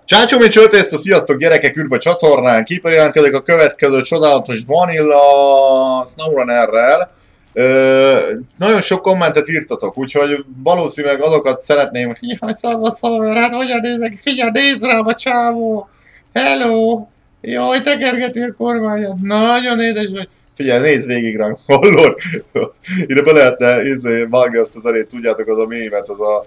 Csácsó, mint csőtészta, sziasztok gyerekek, üdv a csatornán, kiperjelentkezik a következő csodálatos Vanilla SnowRunnerrel. Nagyon sok kommentet írtatok, úgyhogy valószínűleg azokat szeretném, hogy jaj, szavasz haver, hát hogyan nézek, figyelj, nézd rám a csávó! Hello! Jaj, tekergeti a kormányat, nagyon édes vagy. Figyelj, nézd végig rám, hallod? Ide be lehetne vágni azt a zenét, tudjátok, az a mémet, az a...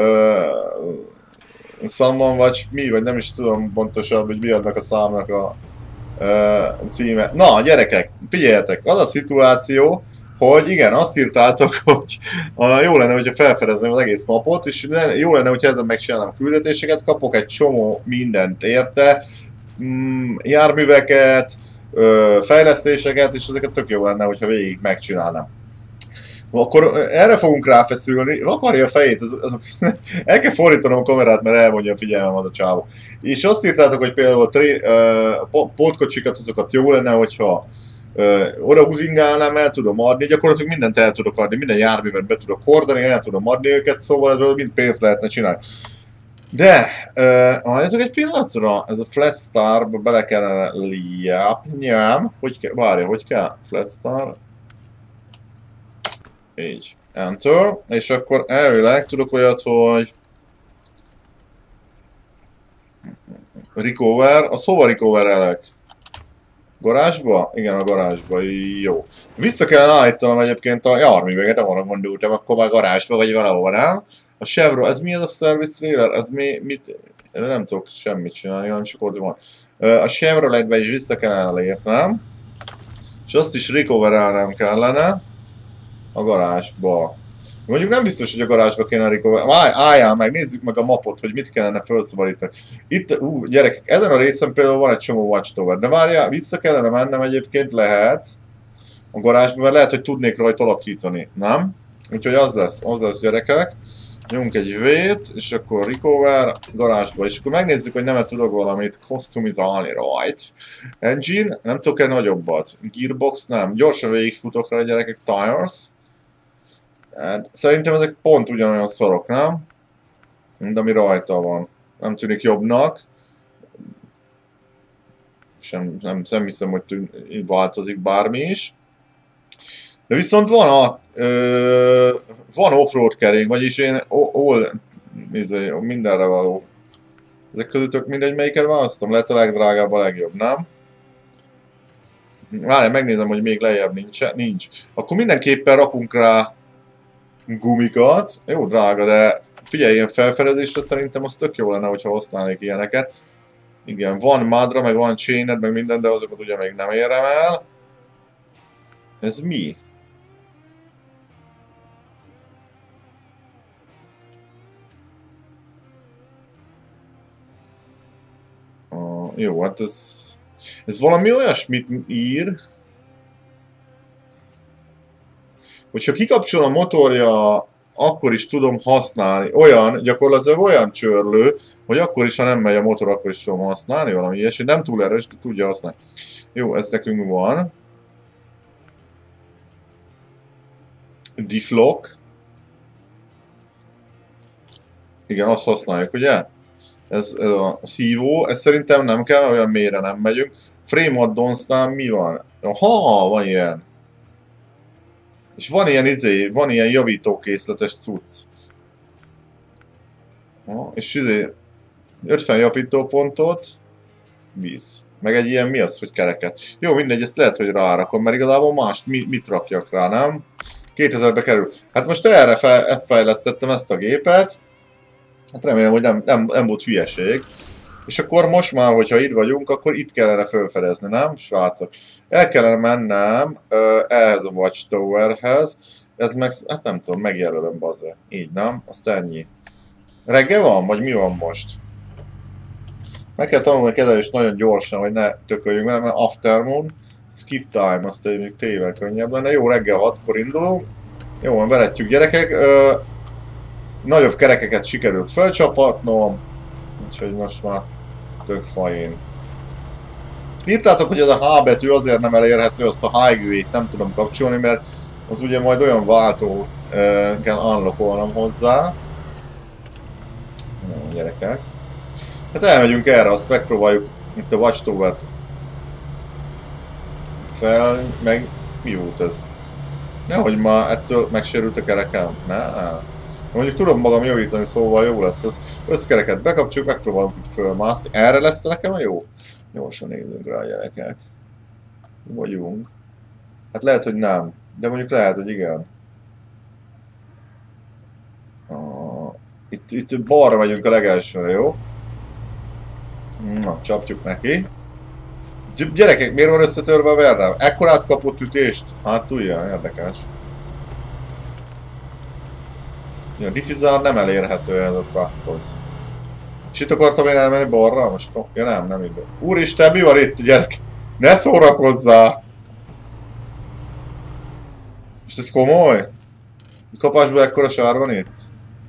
Someone vagy mi, vagy nem is tudom pontosan, hogy mi adnak a számnak a címe. Na, gyerekek, figyeljetek, az a szituáció, hogy igen, azt írtátok, hogy jó lenne, hogyha felfedezném az egész mapot, és jó lenne, hogyha ezen megcsinálnám küldetéseket, kapok egy csomó mindent érte, járműveket, fejlesztéseket, és ezeket tök jó lenne, hogyha végig megcsinálnám. Akkor erre fogunk ráfeszülni, vakarja a fejét, el kell fordítanom a kamerát, mert elmondja a figyelmem az a csávó. És azt írtátok, hogy például pótkocsikat, azokat jó lenne, hogyha oda húzingálnám, el tudom adni, gyakorlatilag mindent el tudok adni, minden járművet be tudok hordani, el tudom adni őket, szóval ebből mind pénzt lehetne csinálni. De, ez egy pillanatra, ez a Flat Star-ba bele kellene liapnyám, várja, hogy kell? Flat Star. Így, Enter, és akkor elvileg tudok olyat, hogy Recover, az hova recoverelek? Garázsba? Igen, a garázsba, jó. Vissza kellene állítanom egyébként a járműveket, nem arra gondoltam, akkor már garázsba vagy valahol, nem? A Chevrolet, ez mi ez a service trailer? Ez mit? Nem tudok semmit csinálni, hanem csak ott van. A Chevroletbe is vissza kellene lépnem, és azt is recoverelnem kellene. A garázsba. Mondjuk nem biztos, hogy a garázsba kéne recover. Álljál meg, nézzük meg a mapot, hogy mit kellene felszabadítani. Itt, gyerekek, ezen a részen például van egy csomó watchtower, de várjál, vissza kellene mennem egyébként, lehet a garázsba, mert lehet, hogy tudnék rajta alakítani, nem? Úgyhogy az lesz gyerekek. Nyomunk egy V-t, és akkor recover, garázsba, és akkor megnézzük, hogy nem tudok valamit customizálni, right? Engine, nem tudok-e nagyobbat? Gearbox, nem. Gyorsan végigfutok rá, gyerekek, tires. Szerintem ezek pont ugyanolyan szarok, nem? Mint ami rajta van. Nem tűnik jobbnak. Nem hiszem, hogy változik bármi is. De viszont van offroad kerék, vagyis én mindenre való. Ezek közül tök mindegy, melyiket választom. Lehet a legdrágább, a legjobb, nem? Várjál, megnézem, hogy még lejjebb nincs. Akkor mindenképpen rakunk rá gumikat. Jó drága, de figyelj, ilyen felfedezésre szerintem az tök jó lenne, hogyha használnék ilyeneket. Igen, van mádra, meg van chained, meg minden, de azokat ugye még nem érem el. Ez mi? Jó, hát ez valami olyasmit ír, hogyha kikapcsol a motorja, akkor is tudom használni. Gyakorlatilag olyan csörlő, hogy akkor is, ha nem megy a motor, akkor is tudom használni, valami ilyesmi. Nem túl erős, de tudja használni. Jó, ez nekünk van. Deflock. Igen, azt használjuk, ugye? Ez a szívó, ez szerintem nem kell, olyan mélyre nem megyünk. Frame addonsnál mi van? Aha, van ilyen. És van ilyen javítókészletes cucc. És 50 javítópontot visz. Meg egy ilyen mi az, hogy kereket. Jó, mindegy, ezt lehet, hogy rárakom, mert igazából mást mit rakjak rá, nem? 2000-be kerül. Hát most ezt fejlesztettem, ezt a gépet. Hát remélem, hogy nem volt hülyeség. És akkor most már, hogyha itt vagyunk, akkor itt kellene felfedezni, nem, srácok? El kellene mennem ehhez a Watchtowerhez. Ez meg, hát nem tudom, megjelölöm bazze. Így, nem? Azt ennyi. Reggel van? Vagy mi van most? Meg kell tanulni a kezelést nagyon gyorsan, hogy ne tököljünk vele, mert afternoon, skip time, azt még tével könnyebb lenne. Jó, reggel 6-kor indulunk. Jó, van, veretjük gyerekek. Nagyobb kerekeket sikerült felcsapatnom. Úgyhogy most már tök fajén. Írtátok, hogy ez a H betű azért nem elérhető, azt a Highway-t nem tudom kapcsolni, mert az ugye majd olyan váltó kell unlockolnom hozzá. Jó, gyerekek. Hát elmegyünk erre, azt megpróbáljuk itt a Watchtower-t fel, meg mi volt ez? Nehogy ma ettől megsérült a kerekem. Ne. Mondjuk tudom magam javítani, szóval jó lesz ez. Összkereket bekapcsoljuk, megpróbálunk itt fölmászni. Erre lesz nekem a jó? Gyorsan nézzünk rá, gyerekek. Vagyunk. Hát lehet, hogy nem. De mondjuk lehet, hogy igen. Itt balra megyünk a legelsőre, jó? Na, csapjuk neki. Gyerekek, miért van összetörve a Verdám? Ekkorát kapott ütést? Hát tudja, érdekes. A diffizár nem elérhető ez a truckhoz. És itt akartam én elmenni balra? Most ja, nem idő. Úristen, mi van itt, gyerek? Ne szórakozzál! Most ez komoly? Kapásból ekkora sár van itt?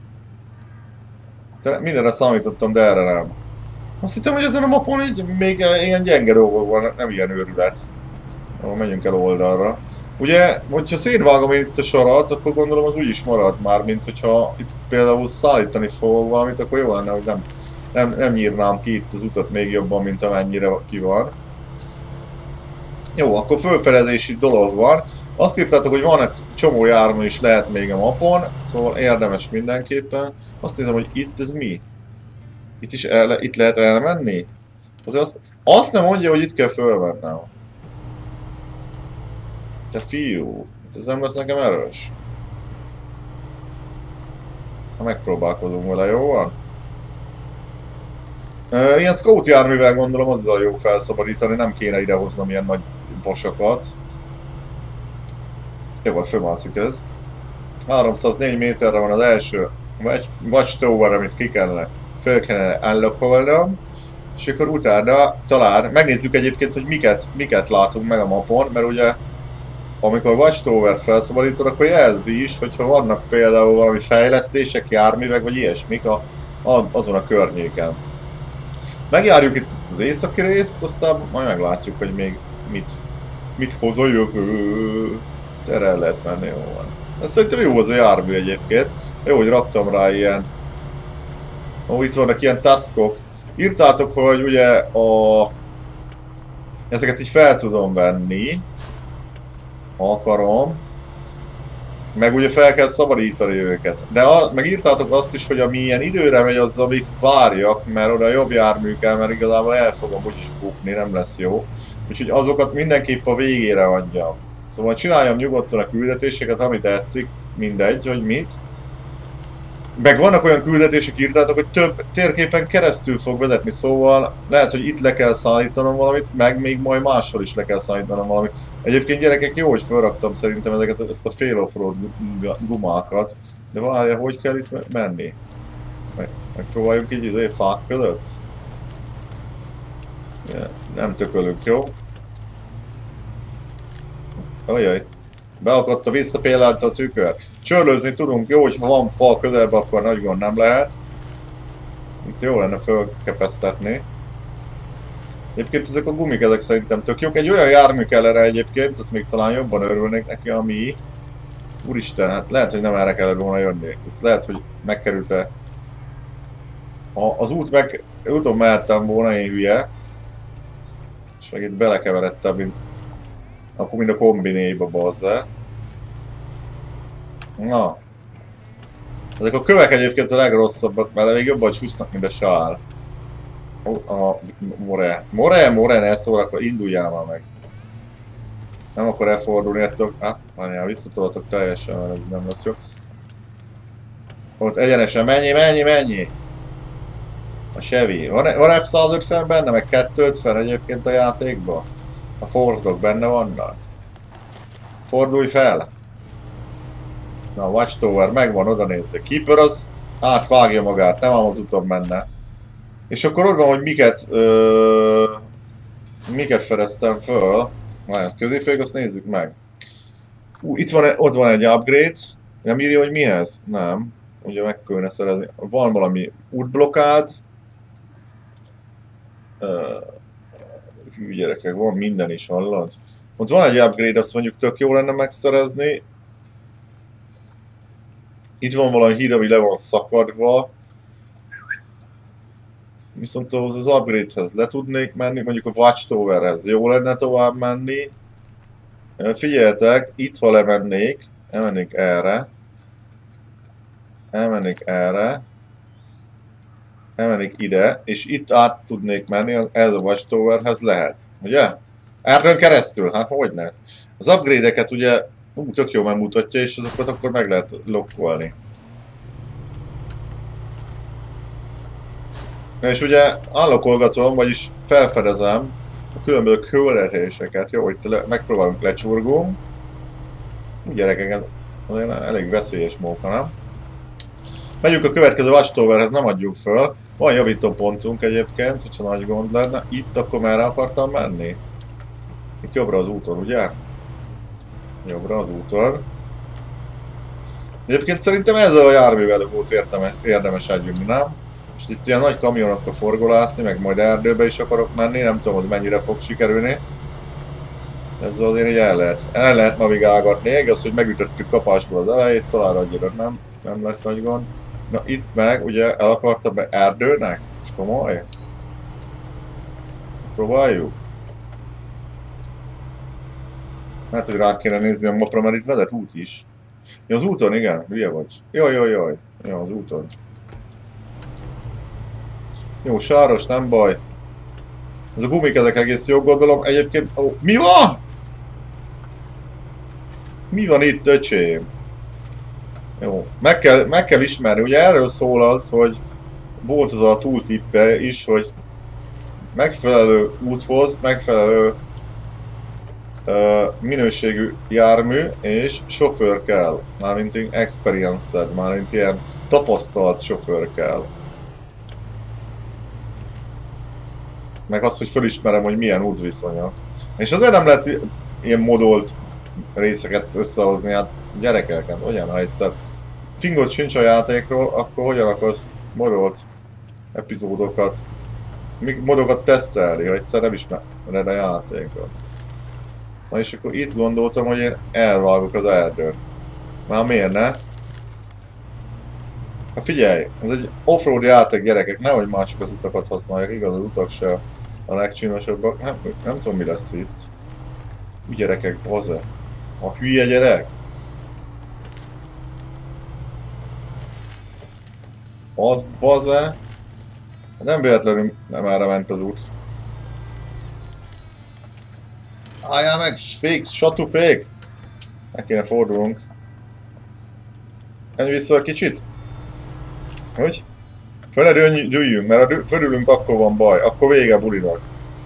Mindenre számítottam, de erre nem. Azt hittem, hogy ezen a mapon így még ilyen gyenge dolgok van, nem ilyen őrület. Jó, menjünk el oldalra. Ugye, hogyha szétvágom itt a sarat, akkor gondolom az úgy is marad már, mint hogyha itt például szállítani fogok valamit, akkor jó lenne, hogy nem nyírnám ki itt az utat még jobban, mint amennyire ki van. Jó, akkor fölfedezési dolog van. Azt írtátok, hogy van egy csomó jármű is lehet még a mapon, szóval érdemes mindenképpen. Azt nézem, hogy itt ez mi? Itt lehet elmenni? Azért azt nem mondja, hogy itt kell fölvennem. Te fiú, ez nem lesz nekem erős. Ha megpróbálkozunk vele, jó van? Ilyen scout járművel gondolom azzal jó felszabadítani, nem kéne idehoznom ilyen nagy vasakat. Jó, vagy fölmászik ez. 304 méterre van az első Watchtower, amit fel kellene ellokolnom. És akkor utána talán megnézzük egyébként, hogy miket látunk meg a mapon, mert ugye amikor Watchtowert felszabadítod, akkor jelzi is, hogyha vannak például valami fejlesztések, járművek vagy ilyesmik azon a környéken. Megjárjuk itt ezt az északi részt, aztán majd meglátjuk, hogy még mit hoz a jövő. Erre el lehet menni, jó van. Ez szerintem jó az a jármű egyébként. Jó, hogy raktam rá ilyen... Ó, itt vannak ilyen taskok. Írtátok, hogy ugye ezeket így fel tudom venni. Ha akarom. Meg ugye fel kell szabadítani őket. De meg írtátok azt is, hogy ami ilyen időre megy, az amíg várjak, mert oda jobb jármű kell, mert igazából el fogom úgyis bukni, nem lesz jó. Úgyhogy azokat mindenképp a végére adjam. Szóval csináljam nyugodtan a küldetéseket, amit tetszik, mindegy, hogy mit. Meg vannak olyan küldetések, írtátok, hogy több térképen keresztül fog vezetni, szóval lehet, hogy itt le kell szállítanom valamit, meg még majd máshol is le kell szállítanom valamit. Egyébként gyerekek, jó, hogy felraktam szerintem ezt a fail off-road gumákat, de várja, hogy kell itt menni? Megpróbáljunk így az fák között? Nem tökölünk, jó? Ajaj. Beakadt a visszapélálta a tükör. Csörlőzni tudunk, jó, hogyha van fal közelben, akkor nagy gond nem lehet. Itt jó lenne fölkepesztetni. Egyébként ezek a gumik, ezek szerintem tök jók. Egy olyan jármű kell erre egyébként, azt még talán jobban örülnék neki, ami... Úristen, hát lehet, hogy nem erre kellett volna jönni. Ez lehet, hogy megkerült-e... Az úton mehettem volna, én hülye. És meg itt belekeveredtem, mint... Akkor mind a kombinéba bazza. Na. Ezek a kövek egyébként a legrosszabbak, mert még jobban csúsznak, mint a sár. A More, ne szól, akkor induljál már meg. Nem akar elfordulni ettől. Várjál, visszatolatok teljesen, mert ez nem lesz jó. Ott egyenesen, mennyi! A Chevy. Van F150 benne, meg 250 egyébként a játékban? A Fordok benne vannak. Fordulj fel! Na, a Watchtower megvan, oda nézzük. Keeper az átvágja magát, nem ám az uton menne. És akkor ott van, hogy miket fedeztem föl. Majd középfék, azt nézzük meg. Ott van egy upgrade. Nem írja, hogy mihez? Nem. Ugye meg kellene szerezni. Van valami útblokkád. Hű gyerekek, van minden is, hallod? Ott van egy upgrade, azt mondjuk tök jó lenne megszerezni. Itt van valami híd, ami le van szakadva. Viszont az upgrade-hez le tudnék menni, mondjuk a Watchtowerhez jó lenne tovább menni. Figyeljetek, itt ha lemennék, elmennék erre. Elmennék erre. Elmennék ide, és itt át tudnék menni, ez a Watchtowerhez lehet, ugye? Erdőn keresztül, hát hogyne. Az upgrade-eket ugye tök jó megmutatja, és azokat akkor meg lehet lokkolni. És ugye unlockolgatom, vagyis felfedezem a különböző küldetéseket. Jó, itt megpróbálunk lecsurgunk. Gyerekek, azért elég veszélyes móka, nem? Megyünk a következő Watchtowerhez, nem adjuk föl. Van javító pontunk egyébként, hogyha nagy gond lenne. Itt akkor merre akartam menni? Itt jobbra az úton, ugye? Jobbra az úton. Egyébként szerintem ezzel a járművel volt érdemes együtt, nem? Most itt ilyen nagy kamionokkal forgolászni, meg majd erdőbe is akarok menni, nem tudom, hogy mennyire fog sikerülni. Ezzel azért így el lehet navigálgatni, igaz, hogy megütöttük kapásból az elejét, talán annyira nem lett nagy gond. Na itt meg, ugye el akarta be erdőnek? És komoly? Próbáljuk. Hát, hogy rá kéne nézni a mapra, mert itt vezet út is. Ja, az úton, igen, hülye vagy. Jaj. Ja, az úton. Jó, sáros, nem baj. Ez a gumik, ezek egész jó, gondolom. Egyébként... Ó, mi van? Mi van itt, öcsém? Jó, meg kell ismerni. Ugye erről szól az, hogy volt az a tooltippe is, hogy megfelelő úthoz, megfelelő minőségű jármű és sofőr kell. Mármint experienced, mármint ilyen tapasztalt sofőr kell. Meg az, hogy felismerem, hogy milyen útviszonyok. És azért nem lehet ilyen modolt részeket összehozni, hát gyerekek, hogyan, ha egyszer fingot sincs a játékról, akkor hogyan akarsz modolt epizódokat, modokat tesztelni, ha egyszer nem ismered a játékot. Na és akkor itt gondoltam, hogy én elvágok az erdőt. Már miért ne? Hát figyelj, ez egy offroad játék, gyerekek, nehogy már csak az utakat használják, igaz, az utak se a legcsinosabbak. Nem tudom, mi lesz itt. Úgy gyerekek, az-e? A hülye gyerek? Az baze? Nem véletlenül nem erre ment az út. Álljál meg, fék, satú fék! Meg kéne fordulunk. Menj vissza kicsit? Hogy? Föl ne dőljünk, mert ha fölülünk, akkor van baj, akkor vége bulinak.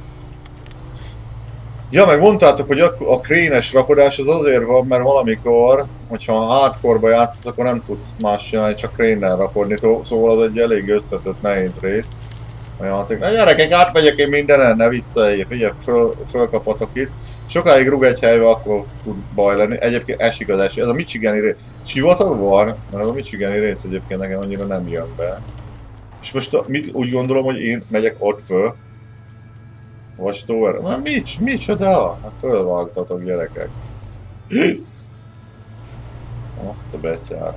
Ja, meg mondtátok, hogy a krénes rakodás az azért van, mert valamikor, hogyha hardcore-ba játszasz, akkor nem tudsz más csinálni, csak krénnel rakodni, szóval az egy elég összetett, nehéz rész. A játék. Na gyerekek, átmegyek én mindenen, ne viccelj, figyelj, fölkapatok itt. Sokáig rúg egy helybe, akkor tud baj lenni. Egyébként esik az eső. Ez a Michigani rész. Sivatag van? Mert az a Michigani rész egyébként nekem annyira nem jön be. És most úgy gondolom, hogy én megyek ott föl. Watchtower. Na micsoda? Hát fölvágtatok, gyerekek. Azt a betyár.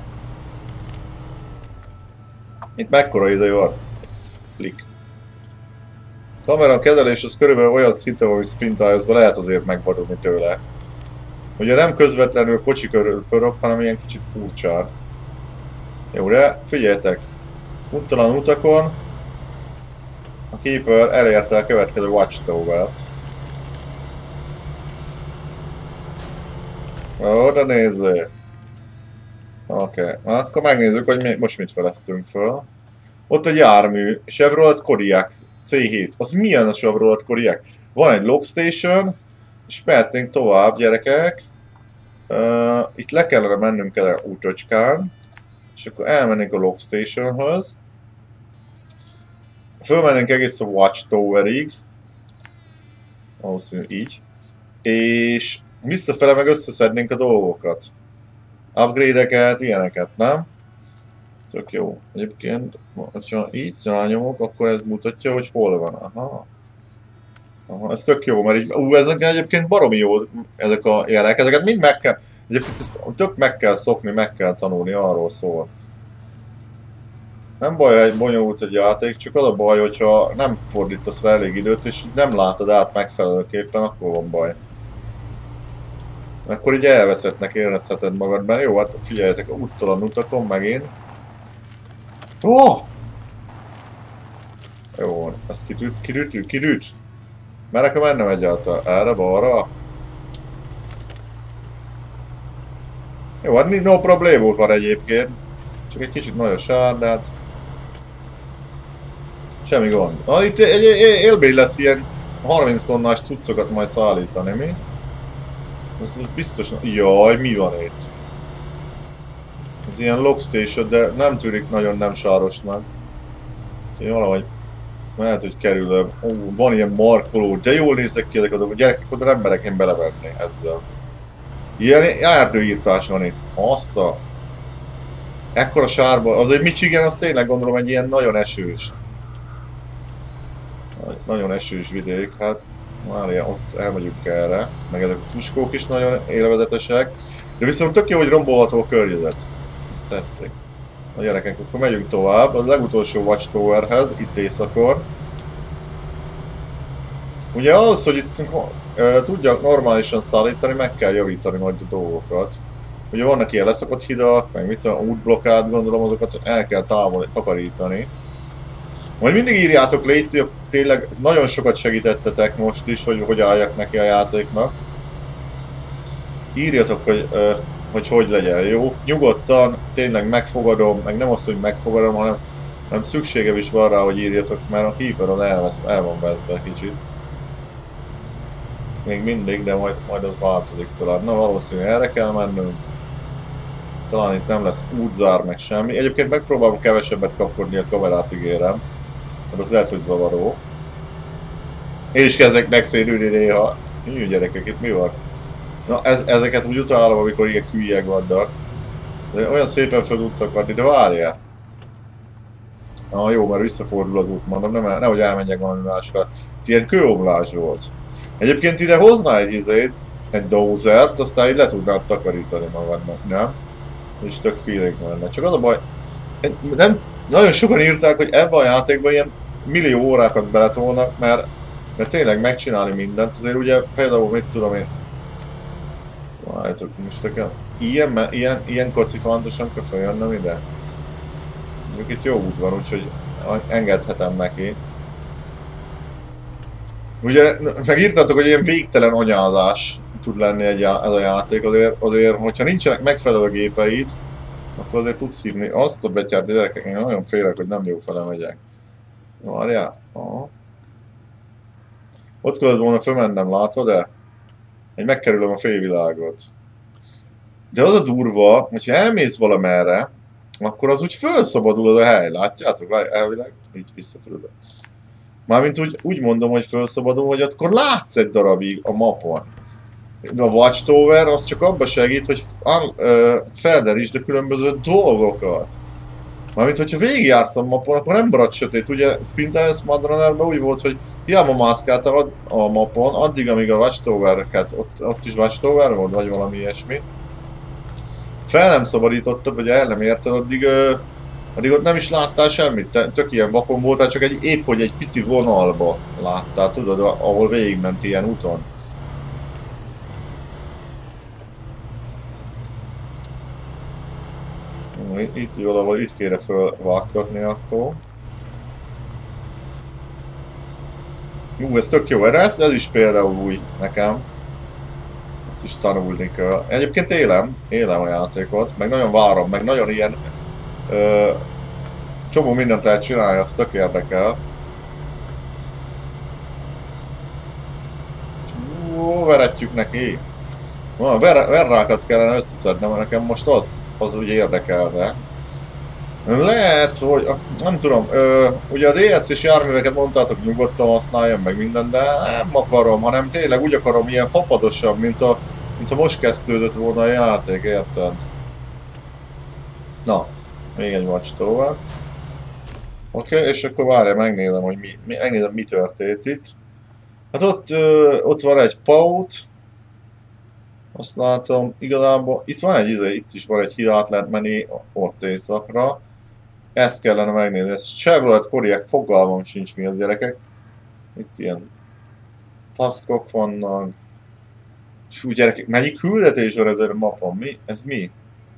Itt mekkora izé van? Klik. Kamera kezelés az körülbelül olyan szinten, hogy Sprint iOS-ban lehet azért megvadulni tőle. Ugye nem közvetlenül kocsi körül fölök, hanem ilyen kicsit furcsán. Jó, de figyeljetek! Úttalan utakon a Keeper elérte a következő Watchtower-t. Oda nézzél! Oké, akkor megnézzük, hogy most mit feleztünk föl. Ott egy jármű, Chevrolet Kodiaq C7. Az milyen a Chevrolet Kodiaq? Van egy logstation, és mehetnénk tovább, gyerekek. Itt le kellene mennünk el útocskán, és akkor elmennénk a logstationhoz. Fölmennénk egész a Watchtowerig. Valószínűleg így. És visszafele meg összeszednénk a dolgokat. Upgrade-eket, ilyeneket, nem? Tök jó. Egyébként, ha így rányomok, akkor ez mutatja, hogy hol van. Aha. Aha, ez tök jó, mert így, ezek egyébként baromi jó, ezek a jelek. Ezeket mind meg kell, egyébként ezt tök meg kell szokni, meg kell tanulni, arról szól. Nem baj, hogy bonyolult egy játék, csak az a baj, hogyha nem fordítasz rá elég időt, és nem látod át megfelelőképpen, akkor van baj. Akkor így elveszettnek érezheted magadban. Jó, hát figyeljetek, úttalan utakon megint. Oh! Jó, ezt kirüt. Merre mennem egyáltalán? Erre, balra? Jó, hát no problémul van egyébként. Csak egy kicsit nagyon sár, de hát... Semmi gond. Na, itt egy élmény lesz ilyen 30 tonnás cuccokat majd szállítani, mi? Ez biztos... Jaj, mi van itt? Ez ilyen logstation, de nem tűnik nagyon nem sárosnak. Szóval valahogy... Lehet, hogy kerülöm. Ó, van ilyen markoló, de jól néznek ki ezek a dolgok. Gyerekek, oda nem merek én belevenni ezzel. Ilyen erdőírtás van itt. Azt a... Ekkora sárba. Az egy Michigan, az tényleg gondolom egy ilyen nagyon esős. Nagyon esős vidék, hát várja, ott elmegyünk erre, meg ezek a tuskók is nagyon élvezetesek, de viszont tök jó, hogy rombolható a környezet. Ez tetszik. A gyerekek, akkor megyünk tovább, a legutolsó Watchtowerhez, itt északon. Ugye ahhoz, hogy itt tudjak normálisan szállítani, meg kell javítani majd a dolgokat. Ugye vannak ilyen leszakadt hidak, meg mit tudom, útblokkád, gondolom, azokat el kell takarítani. Majd mindig írjátok, légy, tényleg nagyon sokat segítettetek most is, hogy álljak neki a játéknak. Írjatok, hogy legyen jó. Nyugodtan, tényleg megfogadom, meg nem az, hogy megfogadom, hanem szükségem is van rá, hogy írjatok, mert a Keeper az el van veszve kicsit. Még mindig, de majd az változik talán. Na, valószínűleg erre kell mennünk. Talán itt nem lesz útzár, meg semmi. Egyébként megpróbálom kevesebbet kapkodni a kamerát, ígérem. Mert az lehet, hogy zavaró. Én is kezdek megszédülni néha. Hű, gyerekek, itt mi van? Na, ezeket úgy utálom, amikor ilyen hülyek vannak. De olyan szépen fel tudsz akadni, de várjál! Ah, jó, mert visszafordul az út, mondom, nehogy elmenjek valami másra. Itt ilyen kőomlás volt. Egyébként ide hoznál egy dozert, aztán így le tudnád takarítani magadnak, nem? És tök feeling lenne. Csak az a baj, nem, nagyon sokan írták, hogy ebben a játékban ilyen millió órákat beletolnak, mert tényleg megcsinálni mindent. Azért ugye például mit tudom én... Várjátok, most nekem ilyen kocifántosan kell feljönnöm ide. Még itt jó út van, úgyhogy engedhetem neki. Ugye megírtátok, hogy ilyen végtelen anyázás tud lenni ez a játék, azért hogyha nincsenek megfelelő gépeid, akkor azért tudsz hívni azt a betyárt, gyerekek, én nagyon félek, hogy nem jó fele megyek. Várjál? Aha. Ott kellett volna fölmennem, látod-e? Hogy megkerülöm a félvilágot. De az a durva, hogyha elmész valamerre, akkor az úgy felszabadul az a hely, látjátok? Elvileg, így visszatudod. Mármint úgy mondom, hogy felszabadul, hogy akkor látsz egy darabig a mapon. A Watchtower az csak abba segít, hogy felderítsd a különböző dolgokat. Mármint, hogyha végigjársz a mapon, akkor nem marad sötét. Ugye Splinter Madrunnerben úgy volt, hogy hiába mászkáltál a mapon, addig, amíg a Watchtower-ket, ott is Watchtower volt, vagy valami ilyesmi. Fel nem szabadítottad, vagy el nem érted, addig ott nem is láttál semmit, tök ilyen vakon voltál, csak épp hogy egy pici vonalba láttál, tudod, ahol végigment ilyen úton. Itt valahol itt kéne fölvágtatni akkor. Jó, ez tök jó, ez is például új nekem. Ezt is tanulni kell. Egyébként élem a játékot, meg nagyon várom, meg nagyon ilyen csomó mindent lehet csinálni, az tök érdekel. Veretjük neki. Verrákat kellene összeszednem, mert nekem most az úgy érdekelne. Lehet, hogy nem tudom, ugye a DLC-s járműveket mondtátok, nyugodtan használjam meg minden, de nem akarom, hanem tényleg úgy akarom ilyen fapadosabb, mint a most kezdődött volna a játék, érted? Na, még egy Watchtower. Oké, és akkor várjál, megnézem, hogy mi történt itt. Hát ott van egy paut. Azt látom, igazából itt van itt is van egy híd, át lehet menni ott északra. Ezt kellene megnézni. Ez Chevrolet Kodiaq, fogalmam sincs mi az gyerekek. Itt ilyen taskok vannak. Fú gyerekek, mennyi küldetés van ezen a mapon? Mi? Ez mi?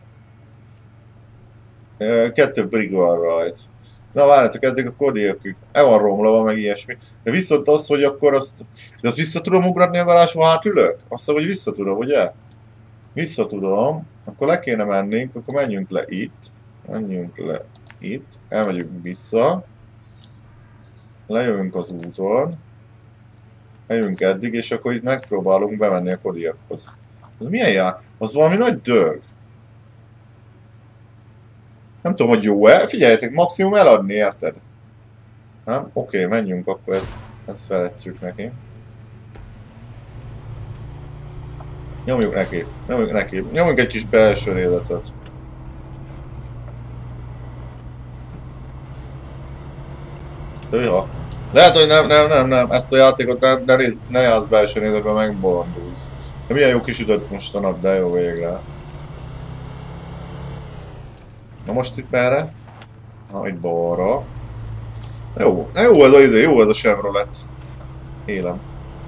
2 brig van rajt. Na várjátok, eddig a Kodiaqük. El van romlva, meg ilyesmi. De viszont az, hogy akkor azt... De azt vissza tudom ugratni a garázsba, hát ülök? Azt hiszem, hogy vissza tudom, ugye? Vissza tudom. Akkor le kéne mennünk, akkor menjünk le itt. Menjünk le itt. Elmegyünk vissza. Lejövünk az úton. Lejövünk eddig, és akkor itt megpróbálunk bemenni a Kodiaqhoz. Az milyen jár? Az valami nagy dög. Nem tudom, hogy jó-e. Figyeljetek, maximum eladni, érted? Nem? Oké, menjünk, akkor ezt szeretjük neki. Nyomjuk neki, nyomjuk neki. Nyomjuk egy kis belső életet. Őha. Lehet, hogy nem. Ezt a játékot ne játsz belső életben, megbolondulsz. De milyen jó kisütött most a nap, de jó végre. Na most itt merre? Na itt balra. Jó ez a izé, jó ez a Chevrolet. Élem.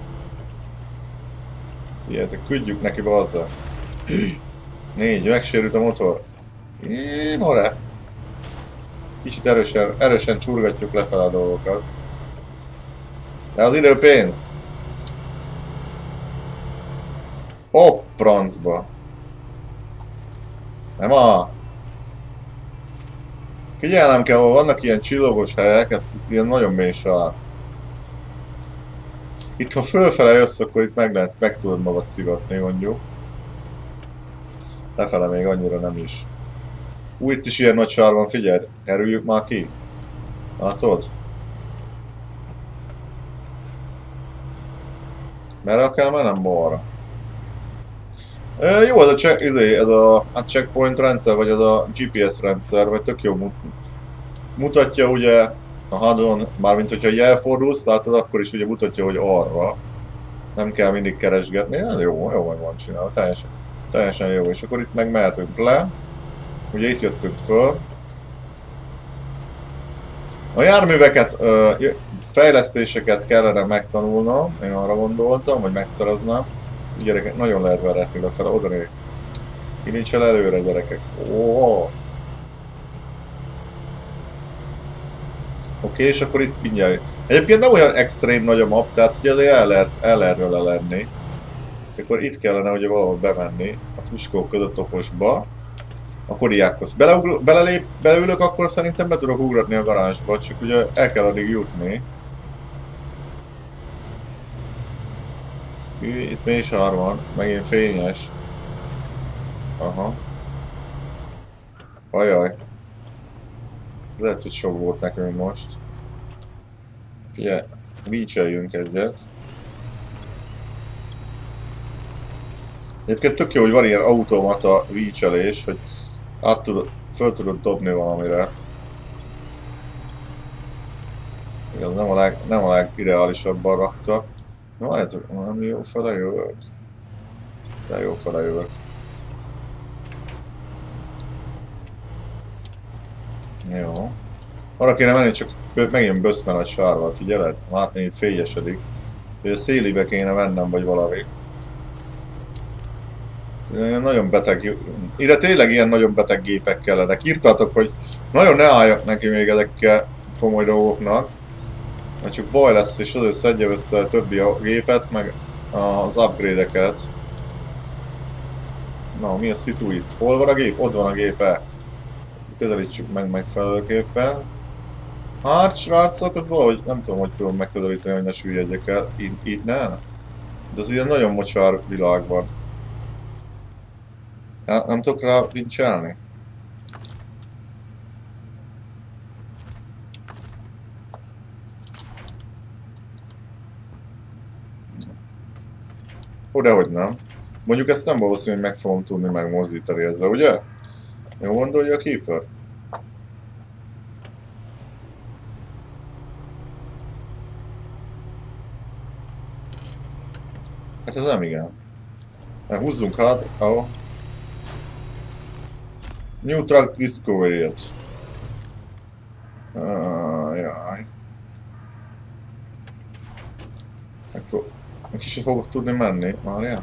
Figyeljetek, küldjük neki be azzal. 4, megsérült a motor. More. Kicsit erősen csurgatjuk lefelé a dolgokat. De az idő pénz. Hopp, francba. Nem a... Figyelnem kell, ahol vannak ilyen csillogos helyek, hát ez ilyen nagyon mély sár. Itt ha fölfele jössz, akkor itt meg tudod magad szivatni, mondjuk. Lefele még annyira nem is. Itt is ilyen nagy sár van, figyelj, kerüljük már ki. Látod? Merre kell mennem? Balra. Jó, ez a checkpoint rendszer, vagy ez a GPS rendszer, vagy tök jó mutatja ugye a HUD-on, mármint hogyha elfordulsz, látod, akkor is ugye mutatja, hogy arra. Nem kell mindig keresgetni, ez jó meg van csinálva, teljesen jó, és akkor itt meg mehetünk le. Ugye itt jöttünk föl. A járműveket, fejlesztéseket kellene megtanulnom, én arra gondoltam, hogy megszerezném. Gyerekek, nagyon lehet veretni lefele, oda négy. Kinincsel előre, gyerekek. Oké, és akkor itt mindjárt. Egyébként nem olyan extrém nagy a map, tehát ugye azért el lehet vele lenni. És akkor itt kellene ugye valahol bemenni a tuskók között okosba. A Kodiaqhoz. Beleülök, akkor szerintem be tudok ugratni a garázsba, csak ugye el kell addig jutni. Itt mély sár van, megint fényes. Aha. Ajaj. Ez lehet, hogy sok volt nekünk most. Figyelj, vícseljünk egyet. Egyébként tök jó, hogy van ilyen automata vícselés, hogy föl tudod dobni valamire. Igaz, nem a legideálisabban rakta. Na várjátok, nem jó fele jövök. De jó fele jövök. Jó. Arra kéne menni, csak megint böszme nagy sárval, figyeled? Látni itt fényesedik. Hogy a szélibe kéne vennem, vagy valami. Nagyon beteg... Ide tényleg ilyen nagyon beteg gépek kellenek. Írtátok, hogy nagyon ne álljak neki még ezekkel komoly dolgoknak. Mert csak baj lesz, és azért szedje össze a többi a gépet, meg az upgrade-eket. Na, mi a szitu itt? Hol van a gép? Ott van a gépe. Közelítsük meg megfelelőképpen. Hát, srácok, az valahogy nem tudom, hogy tudom megközelíteni, hogy ne süllyedjek el. Itt nem? De az ilyen nagyon mocsár világban. Nem tudok rá vincselni? Dehogy nem. Mondjuk ezt nem valószínű, hogy meg fogom tudni megmozdítani ezzel, ugye? Jó gondolja a Keeper? Hát ez nem igen. Húzzunk hát, New Truck Discovery-et. Jaj. Akkor kicsit fogok tudni menni, várjál.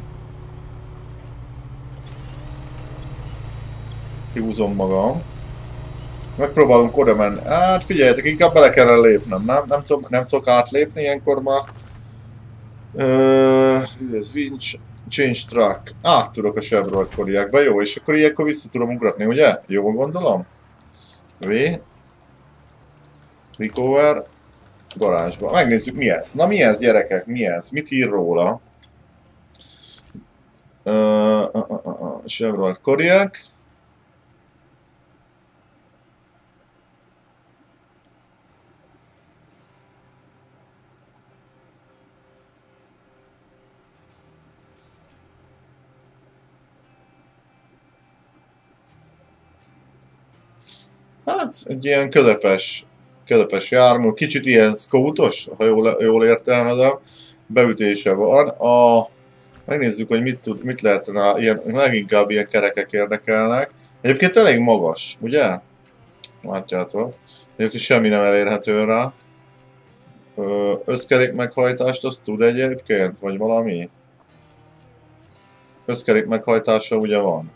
Kihúzom magam. Megpróbálunk oda menni. Hát figyeljetek, inkább bele kellene lépnem, nem? Nem tudok átlépni ilyenkor már. Ez Winch, Change Track. Át tudok a Chevrolet Kodiaqba, jó, és akkor ilyenkor vissza tudom ugratni, ugye? Jól gondolom? V. Recover. Garázsba. Megnézzük mi ez. Na mi ez, gyerekek? Mi ez? Mit ír róla? Chevrolet Kodiaq. Hát egy ilyen közepes jármű, kicsit ilyen scoutos, ha jól értelmezem, beütése van. Megnézzük, hogy mit lehetne, leginkább ilyen kerekek érdekelnek. Egyébként elég magas, ugye? Látjátok. Egyébként semmi nem elérhető rá. Összkerék meghajtást azt tud egyébként, vagy valami? Összkerék meghajtása ugye van.